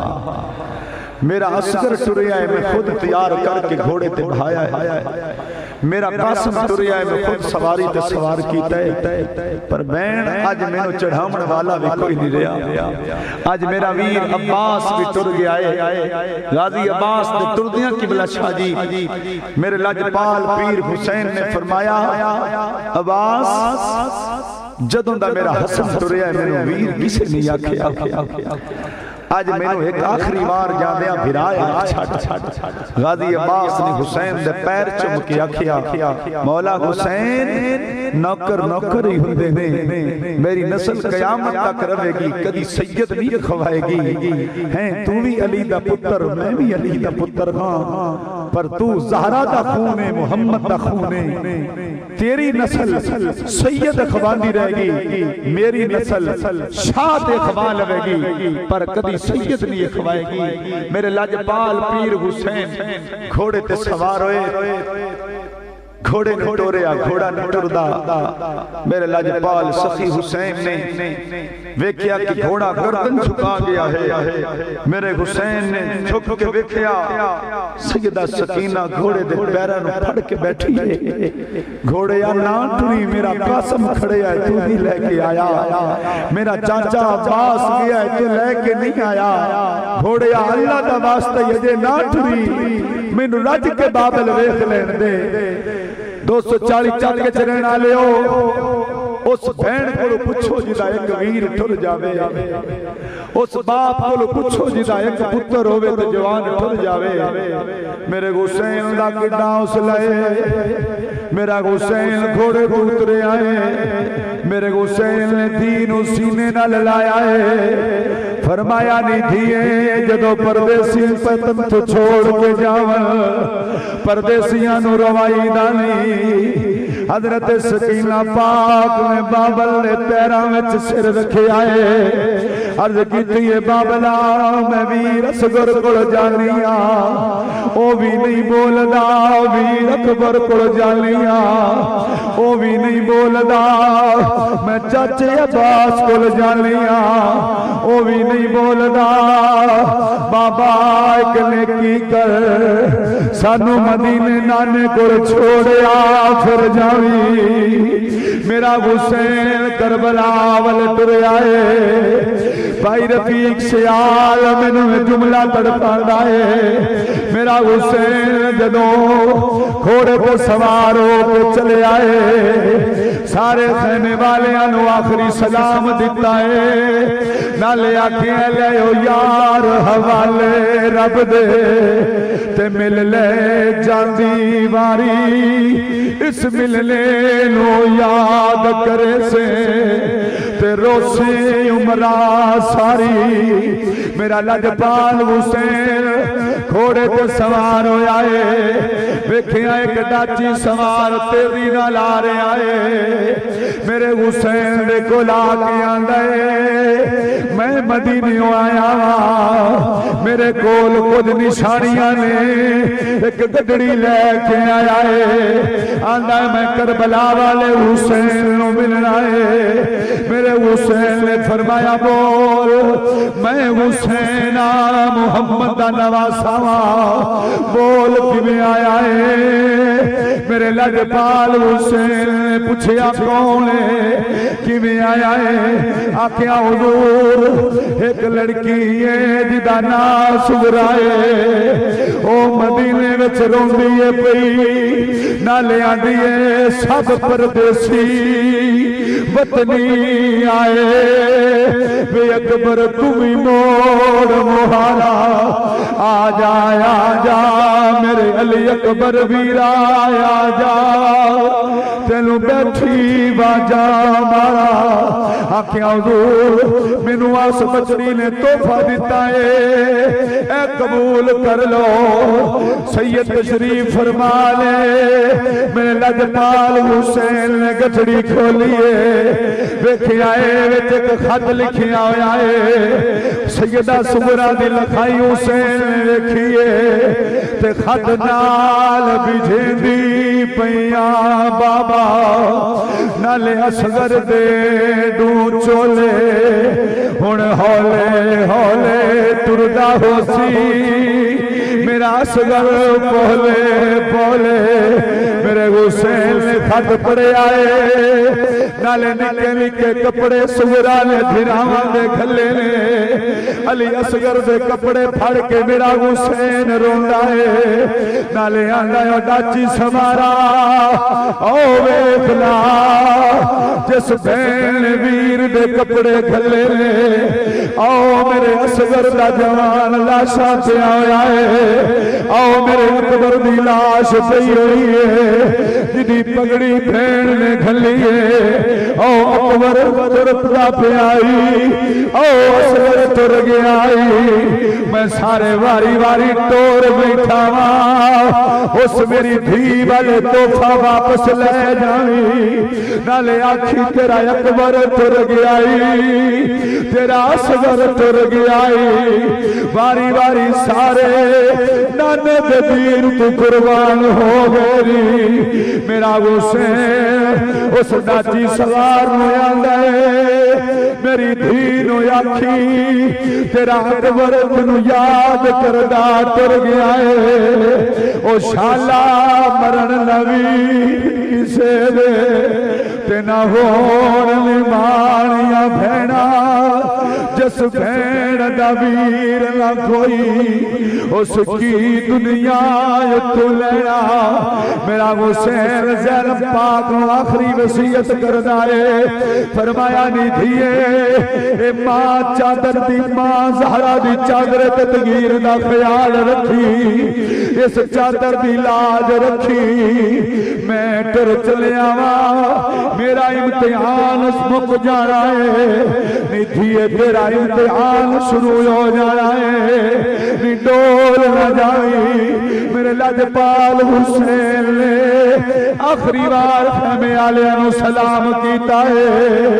میرا اسکر ٹریا ہے میں خود تیار کر کے گھوڑے تے بھایا ہے میرا قاسم ٹریا ہے میں خود سواری تے سوار کیتا ہے پر بین آج میں نو چڑھامن والا بھی کوئی نہیں رہا آج میرا ویر عباس بھی ٹر گیا ہے غازی عباس نے ٹر دیا قبلہ شاہ جی میرے لاجپال پیر حسین نے فرمایا عباس جدوں دا میرا حسن ٹریا ہے میں نو ویر کسے نہیں آکھیا آج میں نو ایک آخری بار جاندیاں بھرایا غازی عباس نے حسین دے پیر چمکی آکھیا مولا حسین نوکر نوکر ہی ہوندے نے میری نسل قیامت تک رہے گی کدی سید نہیں کھوائے گی ہیں تو بھی علی دا پتر میں بھی علی دا پتر ہاں پر تو زہرا دا خون ہے محمد دا خون ہے تیری نسل سید کھواندی رہے گی میری نسل شاہ کھوا لے گی پر کدی سید نہیں کھوائے گی میرے لاجپال پیر حسین گھوڑے تے سوار ہوئے گھوڑے نے ٹوریا گھوڑا نے ٹردا میرے لاجپال سخی حسین نے ویکھیا کہ گھوڑا گردن جھکا گیا ہے میرے حسین نے جھک کے ویکھیا سیدہ سکینہ گھوڑے دے پیروں نو پھڑ کے بیٹھی ہے گھوڑے یا نہ ٹری میرا قاسم کھڑے ہے تو ہی لے کے آیا میرا چاچا عباس گیا ہے تو لے کے نہیں آیا گھوڑے یا اللہ دا واسطہ یہ نہ ٹری مینوں رج کے بابل ویکھ لین دے دو سو چالی چاٹ کے چرین آلے ہو اس بہن کو پچھو جدا ایک ویر ٹھر جاوے اس باپ کو پچھو جدا ایک پتر ہوئے تو جوان ٹھر جاوے میرے حسین دا کڈا اس لائے میرا حسین گھوڑے اترے آئے میرے حسین نے دین و سینے نہ للایا ہے فرمایا نہیں دیئے جدو پردیسی پتن تو چھوڑ کے جاون پردیسیاں نو روائی دانی حضرت سکینہ پاک میں بابل نے پیرا میں سر رکھے آئے عرض کیتی ہے بابلا میں ویر اصغر کڑ جانیا او بھی نہیں بولدا ویر اکبر کڑ جانیا او بھی نہیں بولدا میں چاچے عباس کڑ جانیا او بھی نہیں بولدا بابا ایک نیکی کر سانو مدینے نانے کڑ چھوڑیا پھر جاوی میرا حسین کربلا وال ٹر آئے بھائی رفیق سیال میں جملہ تڑپاندا ہے میرا حسین جدوں گھوڑے پہ سوار ہو کے چلے آئے سارے خیمے والے انو آخری سلام دیتا ہے نالے آکھیں لے او یار حوالے رب دے تے مل لے جاندی واری اس ملنے نو یاد کرے سے تے روسے عمرہ ساری میرا لجپال حسین گھوڑے تے سوار ہو آئے ویکھیا ایک ڈاچی سوار تیری نہ لارے آئے میرے حسین دے کو لا کے آندے میں مدینیوں آیا میرے کول کچھ نشانیاں نے ایک گدڑی لے کے آیا ہے آندہ میں کربلا والے حسین نو ملنا ہے میرے حسین نے فرمایا بول میں حسین محمد نواسا بول کی میں آیا ہے میرے لجپال حسین نے پوچھیا کون ہے کی میں آیا ہے آکھیا حضور ایک لڑکی ہے جدا نام سغرائے او مدینے وچ روندی پئی نالے آندی ہے سب پردیسی وطنی آئے بے اکبر تمہیں موڑ مہارا آ جا آ جا میرے علی اکبر ویرا آ جا تینوں بیٹھی باجا مارا آکھیا حضور مینوں آس بچڑی نے تحفہ دیتا ہے اے قبول کر لو سید تشریف فرما لے میرے لجپال حسین نے گٹھڑی کھولیے ویکھے آئے ویچ ایک خط لکھیا ہوئے آئے سیدہ سغرا دی لکھائی حسین ویکھیے تے خط نال بجھے دی پیاں بابا نالے اصغر دے ڈوں چولے ہن ہولے ہولے تردہ ہو سی میرا اصغر بولے بولے میرے حسین نے خط پڑے آئے نالے نکے نکے کپڑے سغرا نے دھراواں دے گھلے نے علی اصغر دے کپڑے پھڑ کے میرا حسین روندا ہے نالے آندا ہے ڈاچی سوارا او ویکھنا جس بہن ویر دے کپڑے گھلے نے او میرے اصغر دا جوان لاشا تے آیا ہے او میرے اکبر دی لاش پئی ہوئی ہے جدی پگڑی بہن نے گھلی ہے او اکبر ترپدا پہ آئی او اصغر تر گیا آئی میں سارے واری واری ٹور بیٹھا ہاں اس میری دھی والے تحفہ واپس لے جائیں نالے آکھی تیرا اکبر تر گیا آئی تیرا اصغر اصغر ٹر گیا باری باری سارے نانے دے دین تو قربان ہو گئی میرا حسین اس ڈاچی سوار نو آندے میری دین آکھی تیرا اکبر تنو یاد کردہ ٹر گیا او شالا مرن نبی کسے دے تینا ہون لیمانیاں بھینا جس بھین دا ویر نہ کوئی اس کی دنیا تو لینا میرا حسین زینب پاک نو آخری وصیت کردہ ہے فرمایا نہیں دھیے اے ماں چادر دی ماں زہرہ دی چادر تدگیر دا خیال رکھی اس چادر دی لاج رکھی میں ٹر چلے آوا میرا امتحان اسمک جانا ہے نہیں دھیے تیرا امتحان شروع ہو جانا ہے نہیں ڈول نہ جائی میرے لجپال حسین نے آخری بار خیمے آلیاں سلام کیتا ہے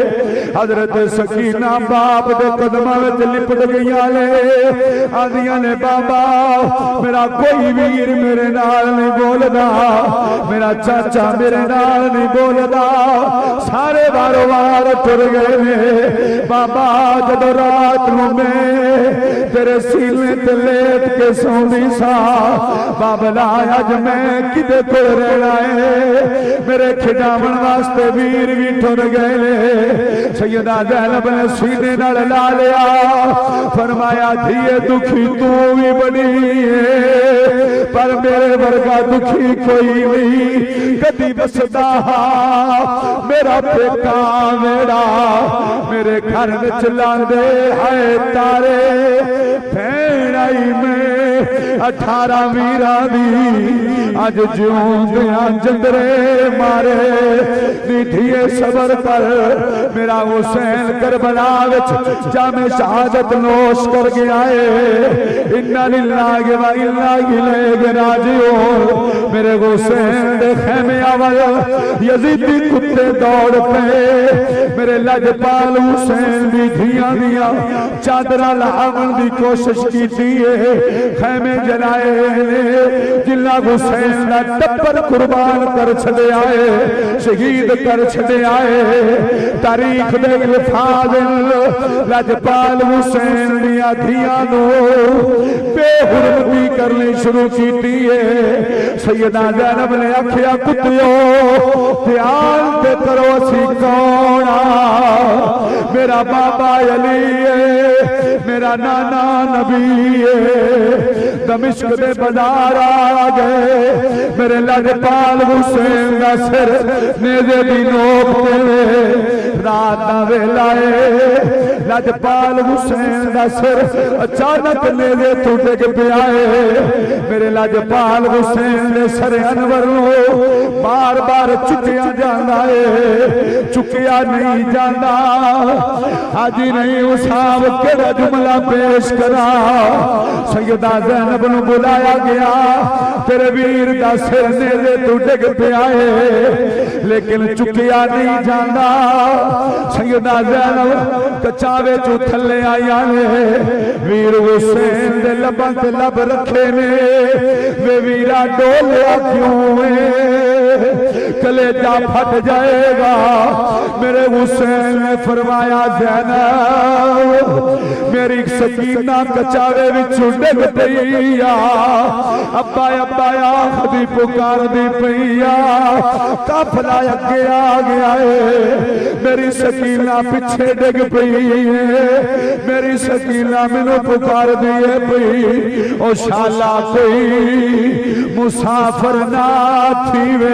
حضرت سکینہ باپ دے قدمہ میں لپٹ گئی آلے آدھیاں نے بابا میرا کوئی ویر میرے نال نہیں بول دا میرا چاچا میرے نال نہیں بول دا سارے بارو بار ٹر گئے بابا جب رات میں تیرے سینے تے لیٹ کے سوندی سا بابا لایا جو میں کدے کو رہنا ہے میرے کھڑاون واسطے ویر بھی ٹر گئے سیدہ زینب نے سینے نال لا لیا فرمایا دھیے دکھی تو بھی بنی ہے پر میرے ورگا دکھی کوئی نہیں کدی بسدا میرا پیکا میرا میرے گھر میں چلان دے ہے تارے پھینائی میں اٹھارہ ویرہ دی آج جیوں دیا جندرے مارے نیٹھیے صبر کر میرا حسین کربلا وچ جامع شہادت نوش کر گیا ہے انہا للہ و انہا الیہ راجعون میرے حسین دے خیمے اول یزیدی کتے دوڑ پہ میرے لجپال حسین دی دھیاں دیا چادرہ لہاون دی کوشش کی دیئے خیمے جلائے جلنا حسین دا ٹپر قربان کر چھڑے آئے شہید کر چھڑے آئے تاریخ دے الفاظ لجپال حسین دیا دھیاں نو بے حرمتی کرنی شروع کی دیئے سیدہ زینب نے اکھیا کتیو دھیان دے کرو سی کونا میرا بابا علی ہے میرا نانا نبی ہے دمشق دے بازار آ گئے میرے لجپال حسین دا سر نیزے دی نوک دے رات نہ ویلائے لجپال حسین دا سر اچانک نیزے تو ڈگ پہ آئے میرے لجپال حسین نے سر انور نو بار بار چکیا جانا ہے چکیا نہیں جانا آجی نہیں اساب کیڑا جملہ پیش کرا سیدہ زینب نو بلایا گیا تیرے ویر دا سر نیزے تو ڈگ پہ آئے لیکن چکیا نہیں جانا سیدہ زینب کچاوے جو تھلے آئی آنے ویر حسین دے لباں تے لب رکھے نے وے ویرہ ڈولیا کیوں ہے کلیجہ پھٹ جائے گا میرے حسین نے فرمایا زینب میری سکینہ کچاوے وچوں ڈگ پئیا ابا ابا خدی پکار دی پئیا قافلہ اگے آ گیا ہے میری سکینہ پیچھے ڈگ پئی ہے میری سکینہ منو پکار دیے پئی او شالا کوئی مسافر نہ تھی وے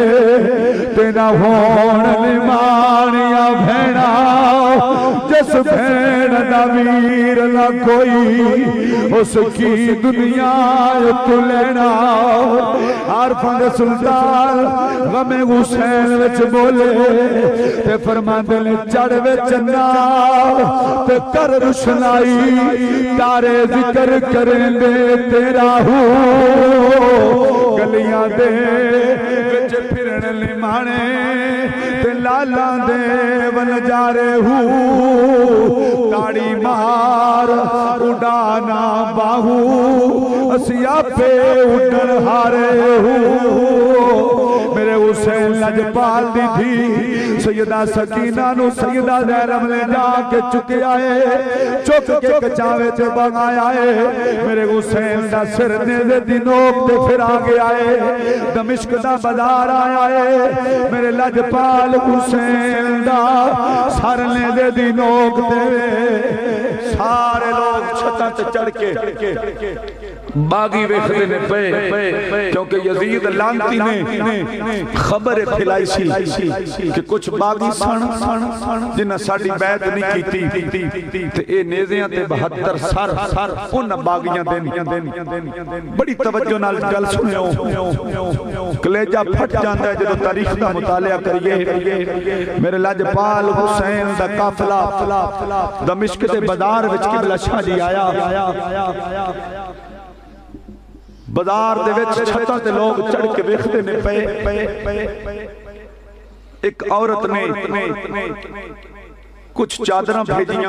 تینا ہون لیمانیاں بھینا جس بھین نہ ویر نہ کوئی اس کی دنیا تو لینا عارفان سلطان غم حسین وچ بولے تے فرما دل چڑھوے چنا تے کر رشنائی تارے ذکر کریں دے تیرا ہو گلیاں دے وچ پھرن لمانے تے لالا دے ون جارے ہو تاڑی مار اڈانا باہو اسیا پہ اڈن ہارے ہو میرے حسین لجپال دی تھی سیدہ سکینہ نو سیدہ زینب لے جا کے چکے آئے چک کے کچاوے چے بغایا ہے میرے حسین دا سر نیزے دی نوک دے پھر آگے آئے دمشق دا بازار آیا ہے میرے لجپال حسین دا سر نیزے دی نوک دے سارے لوگ چھتا تے چڑھ کے باغی ویختے نے پے کیونکہ یزید لانتی نے خبر پھیلائی سی کہ کچھ باغی سن جنہ ساڑی بیعت نہیں کیتی تے اے نیزیاں تے بہتر سر ان باغیاں دین بڑی توجہ نال گل سنے ہو کلیجہ پھٹ جاندہ ہے جدو تاریخ کا مطالعہ کریے میرے لجپال حسین دا قافلہ دمشق تے بازار وچ قبلہ شاہ جی آیا بازار دے وچ چھتاں تے لوگ چڑھ کے ویکھدے نے پے ایک عورت نے کچھ چادراں بھیجیاں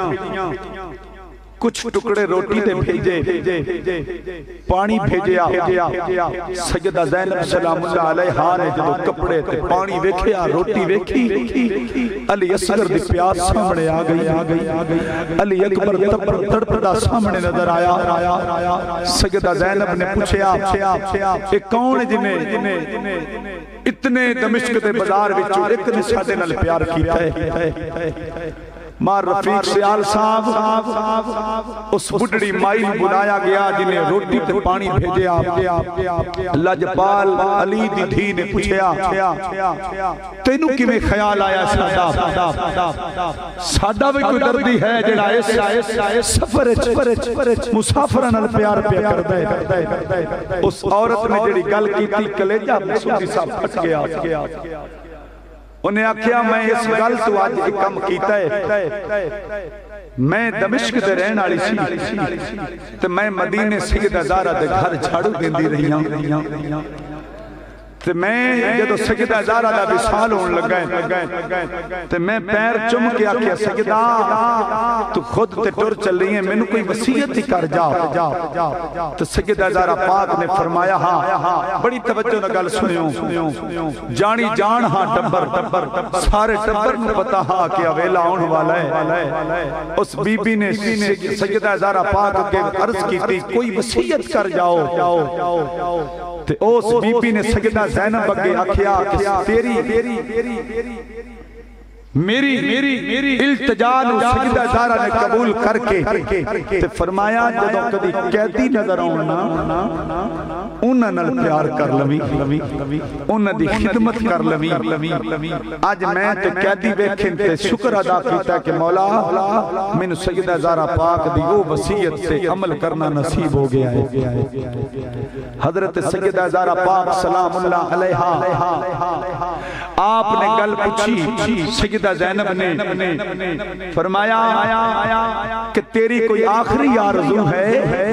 کچھ ٹکڑے روٹی دے بھیجے پانی بھیجیا سیدہ زینب سلام اللہ علیہ نے جب کپڑے تے پانی ویکھیا روٹی ویکھی علی اصغر دی پیاس سامنے آ گئی علی اکبر تڑپدا سامنے نظر آیا سیدہ زینب نے پوچھیا کہ کون جنہیں اتنے دمشق دے بازار وچوں ایک نے ساڈے نال پیار کیتا ہے مار رفیق سیال صاحب اس بڑھڑی مائی بلایا گیا جنہیں روٹی تے پانی بھیجے لجپال علی دی دھی نے پوچھیا تینوں کی میں خیال آیا سادہ سادہ بھی کوئی دردی ہے جڑا اس سفر مسافرہ نال پیار پہ کر دے اس عورت نے جڑی گل کی تھی کلیجہ مسعودی صاحب پھٹ گیا انہیں آکھیا میں اس گل تو آج ایک کم کیتا ہے میں دمشق دے رہن آلی سی تو میں مدینے سیدہ زارہ دے گھر جھاڑو دیندی رہی ہوں تو میں جدو سیدہ زارہ دا وصال ہون لگا ہے تو میں پیر چم کے آکھیا سیدہ تو خود تے ٹر چل رہی ہیں میں نے کوئی وصیت ہی کر جا تو سیدہ زارہ پاک نے فرمایا ہاں بڑی توجہ نہ گل سنیوں جانی جان ہاں ٹبر سارے ٹبر نے پتا ہاں کیا ویلا آن والا ہے اس بی بی نے سیدہ زارہ پاک کے عرض کی تھی کوئی وصیت کر جاؤ تے اس بی بی نے سیدہ زینب بگے آکھیا کہ تیری میری التجا نو سیدہ زارہ نے قبول کر کے تے فرمایا جدو کدی قیدی نظر آنا انہاں نال پیار کر لوی انہاں دی خدمت کر لوی آج میں تے قیدی ویکھن تے شکر ادا کیتا کہ مولا میں سیدہ زارہ پاک دی وہ وصیت سے عمل کرنا نصیب ہو گیا ہے حضرت سیدہ زارہ پاک سلام اللہ علیہ آپ نے گل پوچھی سیدہ زینب نے فرمایا کہ تیری کوئی آخری آرزو ہے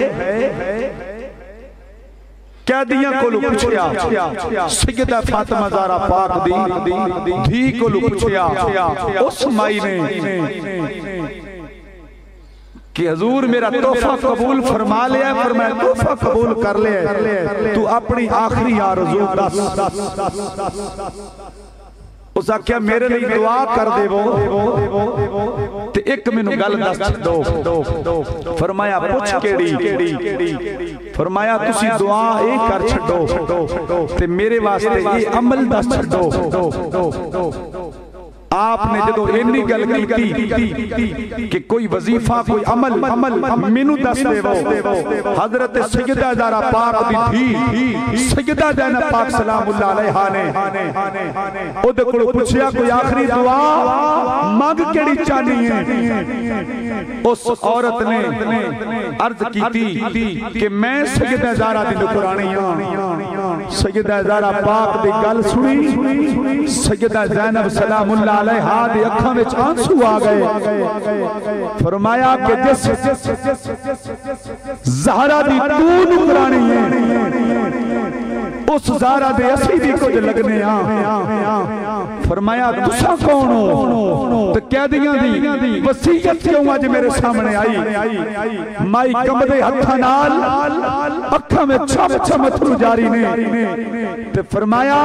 قیدیاں کو لو پوچھیا سیدہ فاطمہ زارہ پاک دی دھی کو لو پوچھیا اس مائی نے کہ حضور میرا تحفہ قبول فرما لیا ہے فرمایا تحفہ قبول کر لیا ہے تو اپنی آخری آرزو دس اس آکھیا میرے لئے دعا کر دے وہ تے ایک منو گل دس دو فرمایا پوچھ کیڑی فرمایا تسی دعا ایک کر چھڑو تے میرے واسطے یہ عمل دس چھڑو آپ نے جدو اینی گل کی کہ کوئی وظیفہ کوئی عمل منو دس دے وہ حضرت سیدہ زارہ پاک دی تھی سیدہ زینب پاک سلام اللہ علیہ نے او دے کڑو پوچھیا کوئی آخری دعا مانگ کیڑی چانی ہے اس عورت نے عرض کی تھی کہ میں سیدہ زارہ دی نکرانی ہوں سیدہ زارہ پاک دی گل سنی سیدہ زینب سلام اللہ علیہ دی اکھاں وچ آنسو آ گئے فرمایا کہ جس زہرہ دی تو نکرانی ہے اس زارہ دے اسی بھی کچھ لگنے آن فرمایا تسا کون ہو تو قیدیاں دی وسیعت کیوں آج میرے سامنے آئی مائی کم دے ہتھا نال اکھا میں چھم چھم اتھرو جاری نے تے فرمایا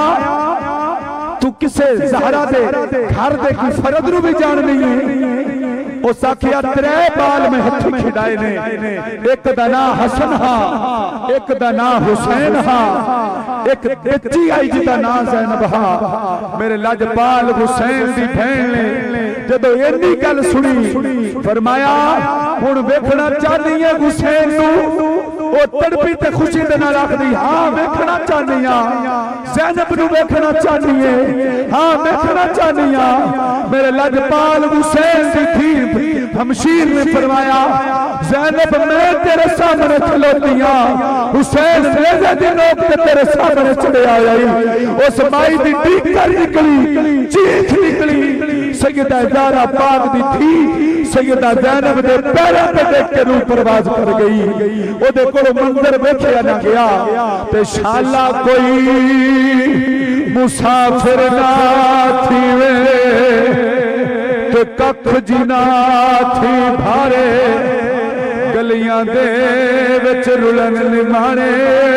تو کسے زہرہ دے گھر دے کی فرد رو بھی جان نہیں ہے او ساکھیا ترے بال میں ہتھ کھڑائے نے ایک دنا حسن ہاں ایک دنا حسین ہاں ایک بچی آئی جتا نا زینب ہاں میرے لاجپال حسین دی بھین نے جدو اینی گل سنی فرمایا ہن ویکھنا چاہنی ہے حسین نو او تڑپی تے خوشی دے نال آکھدی ہاں ویکھنا چاہنی ہاں زینب نو ویکھنا چاہنی ہے ہاں ویکھنا چاہنی ہاں میرے لاجپال حسین دی تھی ہمشیر نے فرمایا زینب میں تیرے سامنے کھلوتی ہاں حسین نیزے دی نوک تے تیرے سامنے چڑھے آئی اس مائی دی ڈیکر نکلی چیخ نکلی سیدہ زہرا پاک دی تھی سیدہ زینب دے پیرے پہ دیکھ کے روح پرواز کر گئی او دے کو منظر بیٹھیا نہ گیا تے شالا کوئی مسافر نہ تھی وے تو ککھ جنا تھی بھارے گلیاں دے وچ رلن نمانے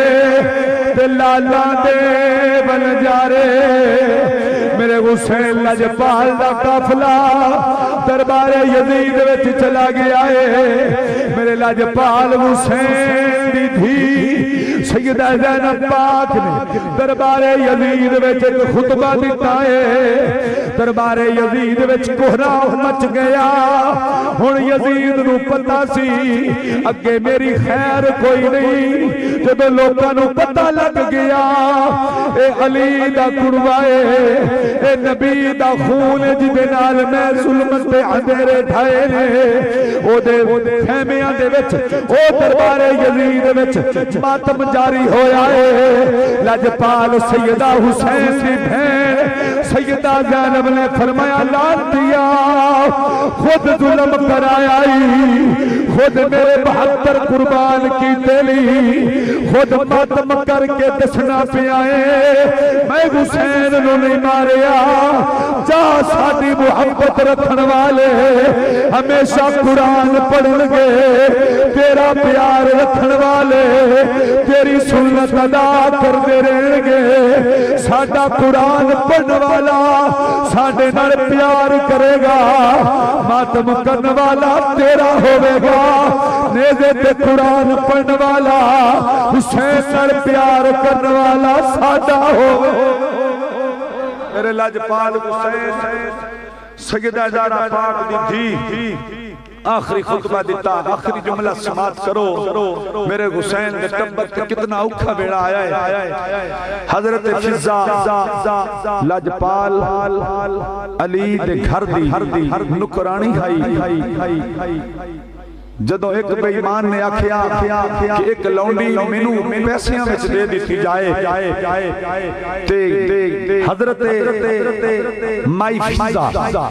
تے لالا دے بن جارے میرے حسین لاجپال دا قافلہ دربار یزید وچ چلا گیا ہے میرے لاجپال حسین دی دھی سیدہ زینب پاک نے دربار یزید وچ ایک خطبہ دیتا ہے دربار یزید وچ کوہراؤ مچ گیا ہن یزید نو پتہ سی اگے میری خیر کوئی نہیں جدو لوکاں نو پتہ لگ گیا اے علی دا کڑوائے اے نبی دا خون جدے نال میں ظلمت تے اندھیرے ڈھائے نے او دے خیمیاں دے وچ او دربار یزید وچ ماتم جاری ہویا ہے لاجپال سیدہ حسین دی بہن سیدہ زینب نے فرمایا لان دیا خود ظلم کرایا خود میرے بہتر قربان کی تیلی خود ماتم کر کے دسنا پہ آئے میں حسین نو نہیں ماریا جا سادی محبت رکھن والے ہمیشہ قرآن پڑھن گے تیرا پیار رکھن والے تیری سنت ادا کر دے رہن گے ساڈا قرآن پڑھن والا ساڈے نال پیار کرے گا ماتم کرن والا تیرا ہوئے گا نیزے تے قرآن پڑھن والا حسین نال پیار کرن والا ساڈا ہوئے میرے لاجپال حسین سیدہ زہرا پاک دی تھی آخری خطبہ دیتا آخری جملہ سماعت کرو میرے حسین نے ٹبر تے کتنا اوکھا بیڑا آیا ہے حضرت فضا لاجپال علی دے گھر دی نکرانی ہائی جدو ایک بے ایمان نے آکھیا کہ ایک لونڈی مینو پیسیاں وچ دے دیتی جائے تے حضرت مائی فضا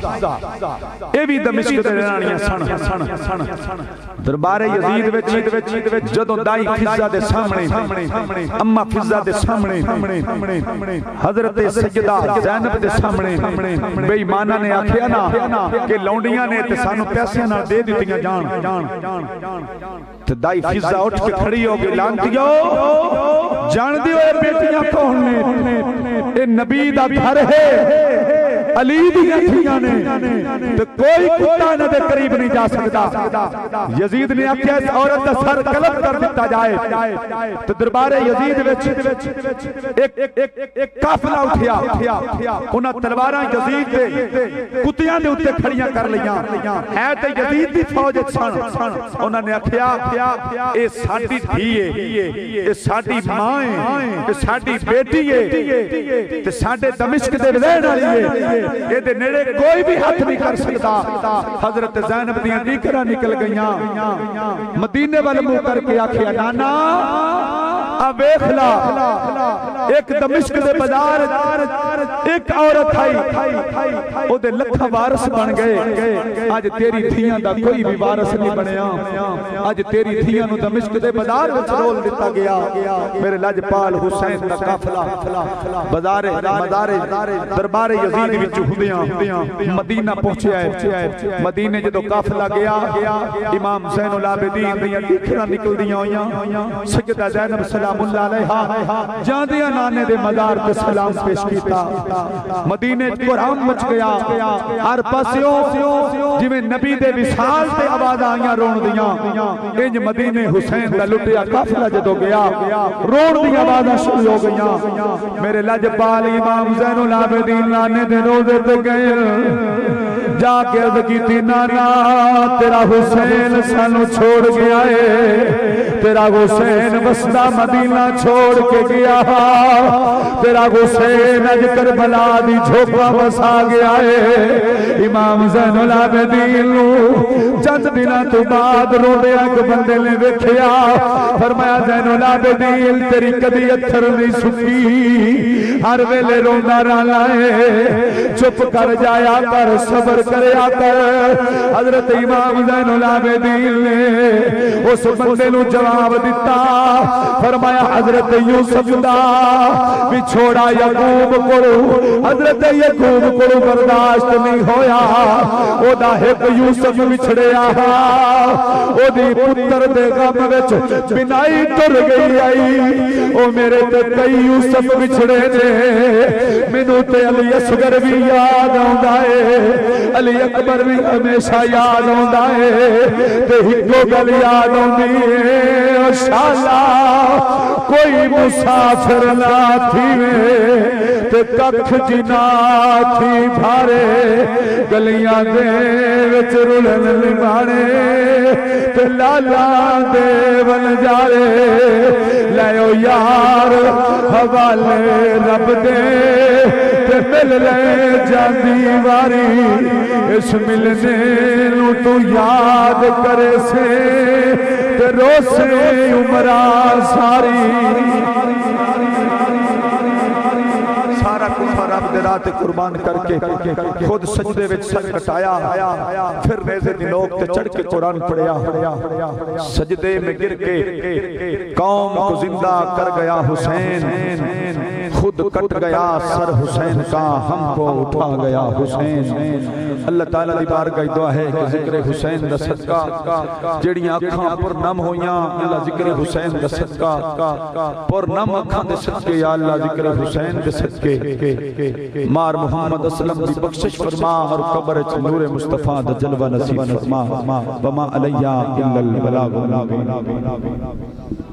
اے بھی دمشق دے رہنانیاں سن دربار یزید وچ جدو دائی فضا دے سامنے اما فضا دے سامنے حضرت سیدہ زینب دے سامنے بے ایمانہ نے آکھیا نا کہ لونڈیاں نے تے سانو پیسیاں نہ دے دیتیاں جان تو دائی فضا اٹھ کے کھڑی ہو گئی لانتیو جان دیو اے بیٹیاں کون نے اے نبی دا گھر ہے علی دی اتھیاں نے تو کوئی کتا نہ دے قریب نہیں جا سکتا یزید نے آکھیا اس عورت دا سر قلب کر دیتا جائے تو دربار یزید وچ ایک قافلہ اٹھیا انہاں تلواراں یزید دے کتیاں دے اوتے کھڑیاں کر لیاں ہے تے یزید دی فوج سن انہاں نے آکھیا اے ساڈی دھی ہے اے ساڈی ماں ہے اے ساڈی بیٹی ہے تے ساڈے دمشق دے رہن والی ہے یہ دے نیڑے کوئی بھی ہاتھ نہیں کر سکتا حضرت زینب دیاں دیکرہ نکل گئیاں مدینے والے منہ کر کے آکھیا نانا اب ایکھلا ایک دمشق دے بازار ایک عورت آئی او دے لکھا وارث بن گئے آج تیری دھیاں دا کوئی بھی وارث نہیں بنیا آج تیری دھیاں نو دمشق دے بازار وچ رول دیتا گیا میرے لجپال حسین دا قافلہ بازار مزار دربار یزید وچ ہوندیاں مدینہ پہنچیا ہے مدینے جدوں قافلہ گیا امام زین العابدین دیاں دیکھنا نکلدیاں ہویاں سیدہ زینب سلام اللہ علیہا جاندیاں نانے دے مزار تے سلام پیش کیتا مدینے قرآن مچ گیا ہر پاسیوں جویں نبی دے وصال تے آواز آئیاں رون دیاں انج مدینے حسین دا لٹیا قافلہ جدوں گیا رون دی آوازاں شروع ہو گئیاں میرے لجپال امام زین العابدین نانے دے روزے تے گئے جا کے عرض کی تھی نانا تیرا حسین سانو چھوڑ گیا ہے تیرا حسین وسطہ مدینہ چھوڑ کے گیا تیرا حسین اج کربلا دی جھوپا بسا گیا ہے امام زین العابدین چند دنوں تو بعد روڈے ایک بندے نے دیکھیا فرمایا زین العابدین تیری کدی اتھر نہیں سکی ہر ویلے روندا رہنا ہے چپ کر جایا کر صبر کریا کر حضرت امام زین العابدین نے اس بندے نو جواب دیتا فرمایا حضرت یوسف دا بچھوڑا یعقوب کو حضرت یعقوب کو برداشت نہیں ہویا او دا ایک یوسف بچھڑیا او دی پتر دے غم وچ بنائی ٹر گئی آئی او میرے تے کئی یوسف بچھڑے نے مینوں تے علی اصغر بھی یاد آوندا ہے علی اکبر بھی ہمیشہ یاد آوندا ہے تے ہکو گل یاد آوندی ہے شالا کوئی مسافر نہ تھی تے ککھ جنا تھی بھارے گلیاں دے وچ رلن لمانے تے لالا دے ون جارے لیو یار حوالے رب دے تے مل لے جاندی واری اس ملنے نو تو یاد کرے سے تے روسے عمرہ ساری سارا کفر رب دے راہ قربان کر کے خود سجدے وچ سر کٹایا پھر نیزے دی نوک تے چڑھ کے قرآن پڑھیا سجدے میں گر کے قوم کو زندہ کر گیا حسین خود کٹ گیا سر حسین کا ہم کو اٹھا گیا حسین اللہ تعالیٰ دی بارگاہ دعا ہے کہ ذکر حسین دا صدقہ جڑیاں اکھاں پر نم ہویاں اللہ ذکر حسین دا صدقہ پر نم اکھاں دے صدقے یا اللہ ذکر حسین دے صدقے مار محمد اسلم دی بخشش فرما اور قبر چ نور مصطفیٰ دا جلوہ نصیب فرما وما علیہ الا البلاغ المبین